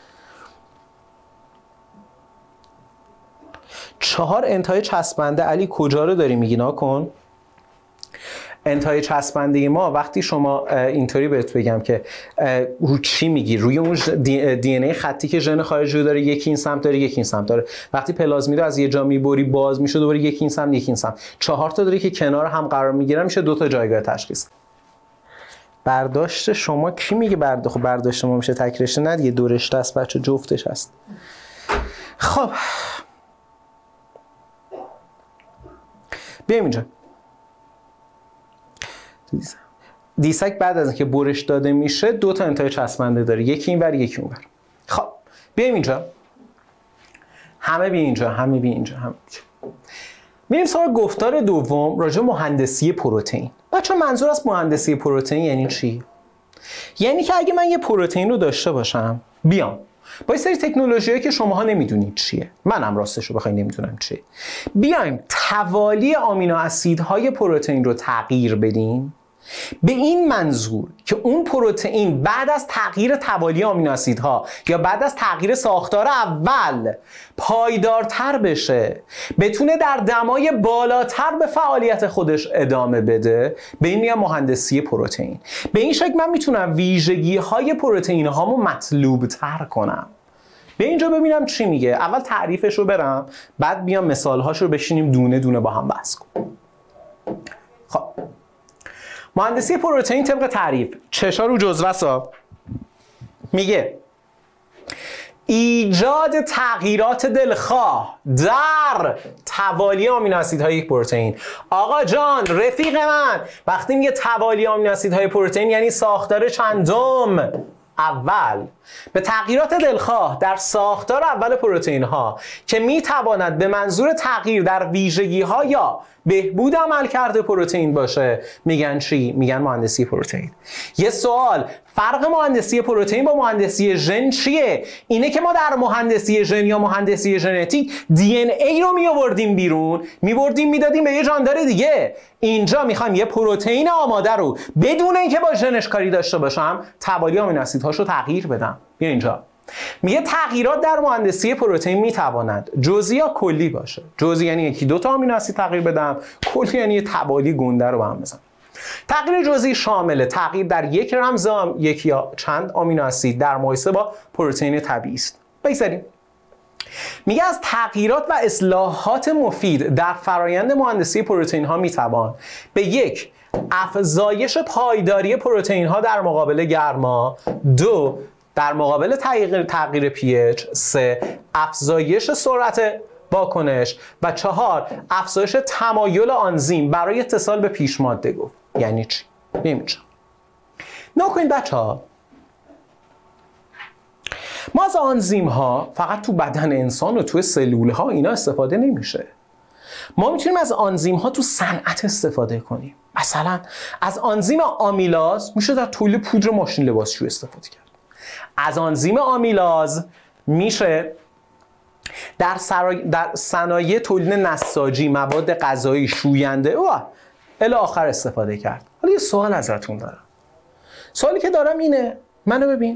چهار انتهای چسبنده علی کجا رو داری میگی؟ نکن. انتهای چسبنده ما وقتی شما اینطوری بهت بگم که رو چی میگی، روی اون دی ان ای خطی که ژن خارجی داره، یکی این سمت داره یکی این سمت داره. وقتی پلازمید رو از یه جا میبری باز میشه دوباره یکی این سمت یکی این سمت. چهار تا داره که کنار هم قرار میگیرن، میشه دو تا جایگاه تشخیص. برداشت شما کی میگه برداشت؟ خب برداشت ما میشه تک رشته، نه دیگه دو رشته است بچه، جفتش هست. خب بیایم اینجا. دیسک بعد از اینکه برش داده میشه دو تا انتهای چسبنده داره، یکی اینور یکی اونور. خب بیایم اینجا، همه بی اینجا، همه بی اینجا، همه بی. میریم سراغ گفتار دوم راجع به مهندسی پروتئین. بچه منظور از مهندسی پروتئین یعنی چی؟ یعنی که اگه من یه پروتئین رو داشته باشم، بیام با یه سری تکنولوژیایی که شماها نمیدونید چیه، منم راستش رو بخوای نمیدونم چیه، بیایم توالی آمینو اسیدهای پروتئین رو تغییر بدیم به این منظور که اون پروتئین بعد از تغییر توالی آمینو اسیدها یا بعد از تغییر ساختار اول پایدارتر بشه، بتونه در دمای بالاتر به فعالیت خودش ادامه بده. به این میگم مهندسی پروتئین. به این شکل من میتونم ویژگی های پروتئین هامو مطلوب تر کنم. به اینجا ببینم چی میگه. اول تعریفش رو برم، بعد بیام مثال هاش رو بشینیم دونه دونه با هم بحث کنیم. خب مهندسی پروتئین طبق تعریف چشا رو جزوه‌سا میگه ایجاد تغییرات دلخواه در توالی آمینو اسیدهای یک پروتئین. آقا جان رفیق من وقتی میگه توالی آمینو اسیدهای پروتئین یعنی ساختار چندم؟ اول. به تغییرات دلخواه در ساختار اول پروتئین ها که میتواند به منظور تغییر در ویژگی ها یا بهبود عملکرد پروتئین باشه میگن چی؟ میگن مهندسی پروتئین. یه سوال، فرق مهندسی پروتئین با مهندسی ژن چیه؟ اینه که ما در مهندسی ژن یا مهندسی ژنتیک دی ان ای رو می آوردیم بیرون، میبردیم میدادیم به یه جاندار دیگه. اینجا میخوایم یه پروتئین آماده رو بدون اینکه با ژنش کاری داشته باشم توالی آمینو اسیدهاشو تغییر بدم. بیا اینجا میگه تغییرات در مهندسی پروتئین میتوانند جزئی یا کلی باشه. جزئی یعنی یکی دو تا آمینو اسید تغییر بدم، کلی یعنی تبادی گنده رو به هم بزنم. تغییر جزئی شامل تغییر در یک رمز یک یا چند آمینو اسید در مقایسه با پروتئین طبیعی است. بگذاریم. میگه از تغییرات و اصلاحات مفید در فرایند مهندسی پروتئین ها میتوان به یک افزایش پایداری پروتئین ها در مقابل گرما، دو در مقابل تغییر تغییر پی اچ، سه افزایش سرعت واکنش و چهار افزایش تمایل آنزیم برای اتصال به پیش ماده گفت. یعنی چی؟ نمی‌دونم. نکنید بچه‌ها، ما از آنزیم ها فقط تو بدن انسان و تو سلول ها اینا استفاده نمیشه. ما میتونیم از آنزیم ها تو صنعت استفاده کنیم. مثلا از آنزیم آمیلاز میشه در تولید پودر ماشین لباسشویی استفاده کرد. از آنزیم آمیلاز میشه در, در صنایع تولید نساجی، مواد غذایی، شوینده و الی آخر استفاده کرد. حالا یه سوال ازتون دارم. سوالی که دارم اینه، منو ببین.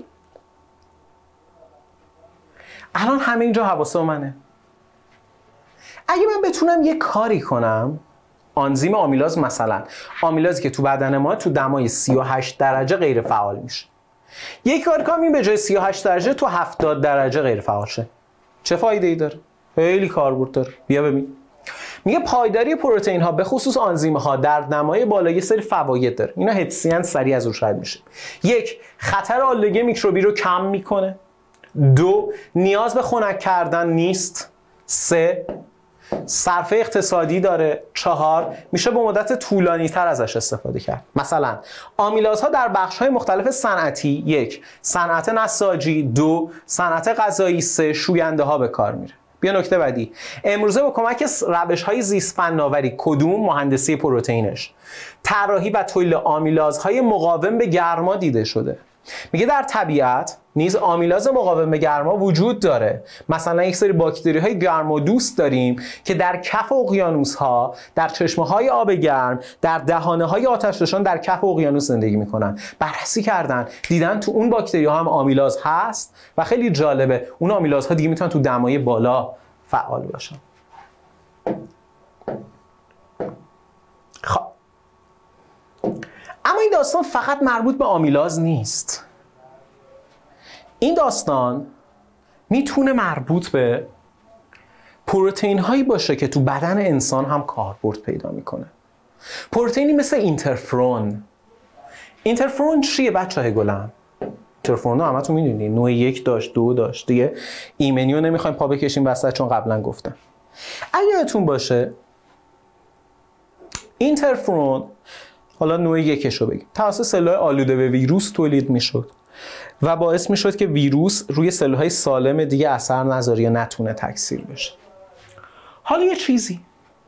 الان همه اینجا حواسم منه. اگه من بتونم یه کاری کنم، آنزیم آمیلاز مثلا، آمیلازی که تو بدن ما تو دمای سی و هشت درجه غیر فعال میشه. یک کار کنم این به جای سی و هشت درجه تو هفتاد درجه غیر فعال شه. چه فایده ای داره؟ خیلی کاربرد داره. بیا ببین. میگه پایداری پروتئین ها به خصوص آنزیم ها در دمای بالا یه سری فواید داره. اینا حدساً سریع از روش رد میشه. یک، خطر آلودگی میکروبی رو کم میکنه. دو، نیاز به خنک کردن نیست. سه، صرفه اقتصادی داره. چهار، میشه به مدت طولانی تر ازش استفاده کرد. مثلا آمیلازها در بخش های مختلف صنعتی، یک، صنعت نساجی، دو، صنعت غذایی، سه، شوینده ها به کار میره. بیا نکته بعدی. امروزه با کمک روش های زیست فناوری، کدوم؟ مهندسی پروتئینش، طراحی و تولید آمیلازهای مقاوم به گرما دیده شده. میگه در طبیعت نیز آمیلاز مقاوم به گرما وجود داره. مثلا یک سری باکتری های گرمادوست داریم که در کف اقیانوس ها، در چشمه های آب گرم، در دهانه های آتشفشان در کف اقیانوس زندگی میکنن. بررسی کردن، دیدن تو اون باکتری ها هم آمیلاز هست و خیلی جالبه اون آمیلاز ها دیگه میتونن تو دمای بالا فعال باشن. خب اما این داستان فقط مربوط به آمیلاز نیست. این داستان میتونه مربوط به پروتئین هایی باشه که تو بدن انسان هم کاربرد پیدا میکنه. پروتئینی مثل اینترفرون. اینترفرون چیه بچه‌های گلم؟ اینترفرون رو همتون میدونید، نوع یک داشت، دو داشت دیگه. ایمنیو نمیخوایم پا بکشیم وسط چون قبلا گفتم. اگه یادتون باشه اینترفرون، حالا نوع یکش رو بگیم، توسط سلول‌های آلوده به ویروس تولید میشد و باعث میشد که ویروس روی سلول‌های سالم دیگه اثر نذاره یا نتونه تکثیر بشه. حالا یه چیزی،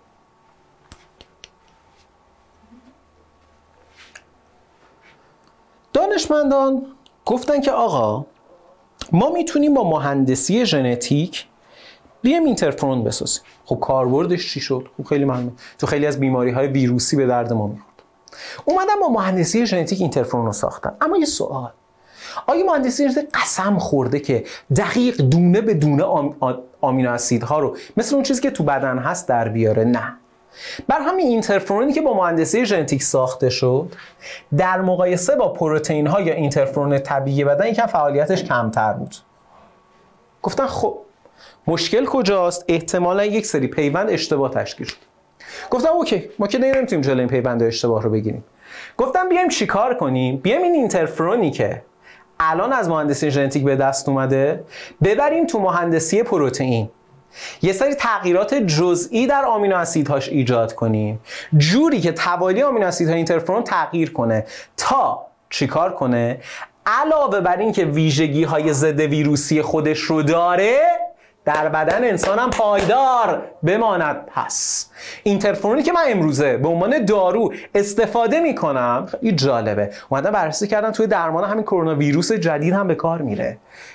دانشمندان گفتن که آقا ما میتونیم با مهندسی ژنتیک بیایم اینترفرون بسازیم. خب کاربردش چی شد؟ خب خیلی مهمه. تو خیلی از بیماری‌های ویروسی به درد ما میخورد. اومدن با مهندسی ژنتیک اینترفرون رو ساختن. اما یه سوال، آیا مهندسی ژنتیک قسم خورده که دقیق دونه به دونه آم... آمینو اسیدها رو مثل اون چیزی که تو بدن هست در بیاره؟ نه. بر همین اینترفرونی که با مهندسی ژنتیک ساخته شد در مقایسه با پروتئین ها یا اینترفرون طبیعی بدن یکم فعالیتش کمتر بود. گفتن خب مشکل کجاست؟ احتمالا یک سری پیوند اشتباه تشکیل شد. گفتم اوکی، ما که نمیتونیم جلوی این پیوند اشتباه رو بگیریم. گفتم بیایم چیکار کنیم؟ بیایم این اینترفرونی که الان از مهندسی ژنتیک به دست اومده ببریم تو مهندسی پروتئین، یه سری تغییرات جزئی در آمینو اسیدهاش ایجاد کنیم جوری که توالی آمینو اسیدهای اینترفرون تغییر کنه تا چیکار کنه؟ علاوه بر این که ویژگی های ضد ویروسی خودش رو داره در بدن انسان هم پایدار بماند. پس اینترفرونی که من امروزه به عنوان دارو استفاده میکنم خیلی جالبه. اومدن بررسی کردن توی درمان همین کرونا ویروس جدید هم به کار میره.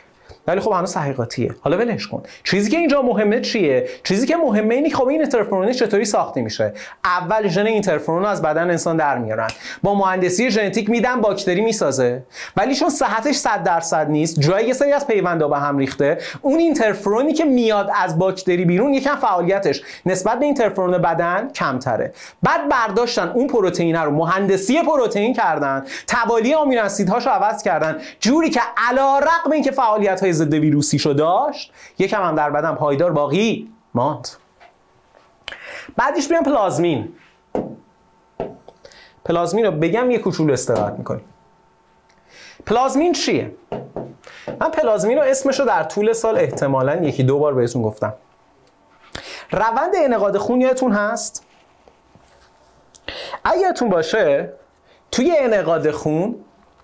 ولی خب هنوز تحقیقاتیه. حالا ولش کن. چیزی که اینجا مهمه چیه؟ چیزی که مهمه اینه که خب این اینترفرون چطوری ساخته میشه. اول ژن اینترفرون رو از بدن انسان در میارن، با مهندسی ژنتیک میدن باکتری میسازه، ولی چون صحتش صد درصد نیست، جای یه سری از پیوندا به هم ریخته، اون اینترفرونی که میاد از باکتری بیرون یکم فعالیتش نسبت به اینترفرون بدن کمتره. بعد برداشتن اون پروتئین رو مهندسی پروتئین کردن، توالی آمینو اسیدهاشو عوض کردن جوری که علیرغم اینکه فعالیت‌های ضد ویروسیشو داشت، یکم هم در بدن پایدار باقی ماند. بعدش بیام پلازمین. پلازمین رو بگم یه کوچولو استراحت میکنیم. پلازمین چیه؟ من پلازمین رو اسمش رو در طول سال احتمالاً یکی دو بار بهتون گفتم. روند انعقاد خون یادتون هست؟ اگه یادتون باشه توی انعقاد خون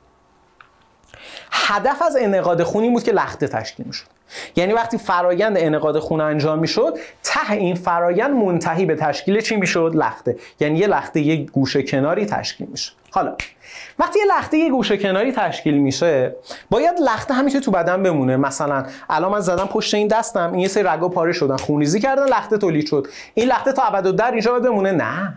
هدف از انعقاد خون این بود که لخته تشکیل میشد. یعنی وقتی فرایند انعقاد خون انجام میشد، ته این فرایند منتهی به تشکیل چی میشد؟ لخته. یعنی یه لخته یه گوشه کناری تشکیل میشه. حالا وقتی یه لخته یه گوشه کناری تشکیل میشه، باید لخته همیشه تو بدن بمونه. مثلا الان من زدم پشت این دستم، این یه سری رگا پاره شدن، خونریزی کردن، لخته تولید شد. این لخته تا ابدالدهر اینجا باید بمونه؟ نه.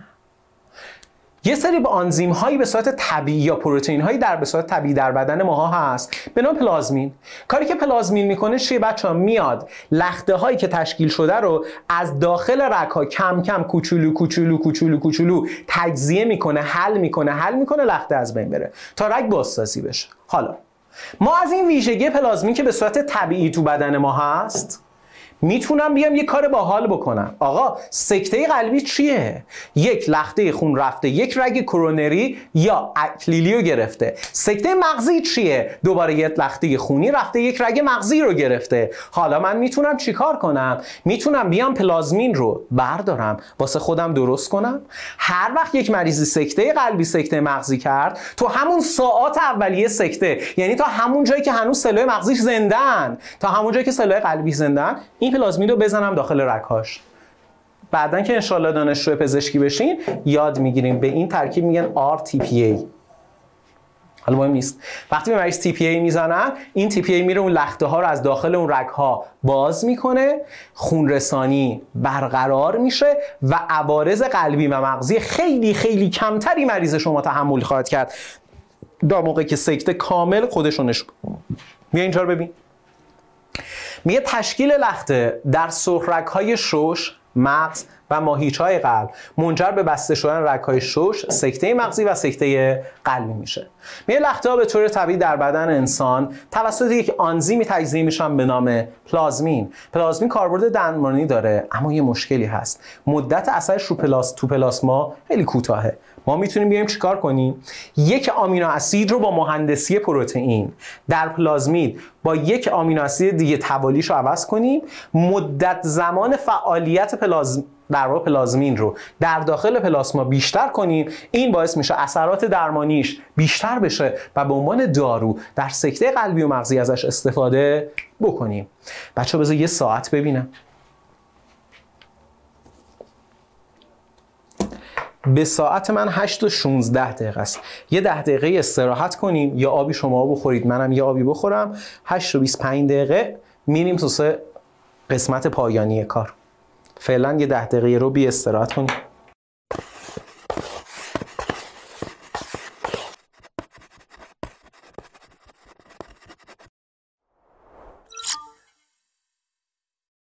یه سری به آنزیم هایی به صورت طبیعی یا پروتئین هایی در به صورت طبیعی در بدن ماها هست به نام پلازمین. کاری که پلازمین میکنه چیه بچه‌ها؟ میاد لخته هایی که تشکیل شده رو از داخل رگ ها کم کم کوچولو کوچولو کوچولو کوچولو تجزیه میکنه، حل میکنه حل میکنه لخته از بین بره تا رگ بازسازی بشه. حالا ما از این ویژگی پلازمین که به صورت طبیعی تو بدن ما هست میتونم بیام یه کار باحال بکنم. آقا سکته قلبی چیه؟ یک لخته خون رفته یک رگ کرونری یا اکلیلی رو گرفته. سکته مغزی چیه؟ دوباره یک لخته خونی رفته یک رگ مغزی رو گرفته. حالا من میتونم چیکار کنم؟ میتونم بیام پلازمین رو بردارم واسه خودم درست کنم. هر وقت یک مریضی سکته قلبی سکته مغزی کرد، تو همون ساعات اولیه سکته، یعنی تا همون جایی که هنوز سلول مغزیش زندن، تا همون جایی که سلول قلبی زندن، این پلازمین رو بزنم داخل رگ‌هاش. بعدن که انشالله دانشجو پزشکی بشین یاد میگیریم به این ترکیب میگن آر تی پی ای. حالا مهم نیست. وقتی به مریض تی پی ای میزنن، این تی پی ای میره اون لخته ها رو از داخل اون رگ‌ها باز میکنه، خون رسانی برقرار میشه و عوارض قلبی و مغزی خیلی خیلی کمتری مریض شما تحمل خواهد کرد در موقعی که سکته کامل خودشو نشون. بیا اینجا رو ببین. میگه تشکیل لخته در سرخرگ‌های شش، مغز و ماهیچه‌های قلب منجر به بسته شدن رگ‌های شش، سکته مغزی و سکته قلبی میشه. میگه لخته‌ها به طور طبیعی در بدن انسان توسط یک آنزیمی تجزیه میشن به نام پلازمین. پلازمین کاربرد درمانی داره، اما یه مشکلی هست. مدت اثرش رو پلاس تو پلاسما خیلی کوتاهه. ما میتونیم بیایم چیکار کنیم؟ یک آمینو اسید رو با مهندسی پروتئین در پلازمید با یک آمینو اسید دیگه توالیش رو عوض کنیم، مدت زمان فعالیت پلازم در واقع پلازمین رو در داخل پلاسما بیشتر کنیم. این باعث میشه اثرات درمانیش بیشتر بشه و به عنوان دارو در سکته قلبی و مغزی ازش استفاده بکنیم. بچه بذار یه ساعت ببینم. به ساعت من هشت و شانزده دقیقه است. یه ده دقیقه استراحت کنیم، یا آبی شما بخورید منم یه آبی بخورم. هشت و بیست و پنج دقیقه میریم تو قسمت پایانی کار. فعلا یه ده دقیقه رو بی استراحت کنیم.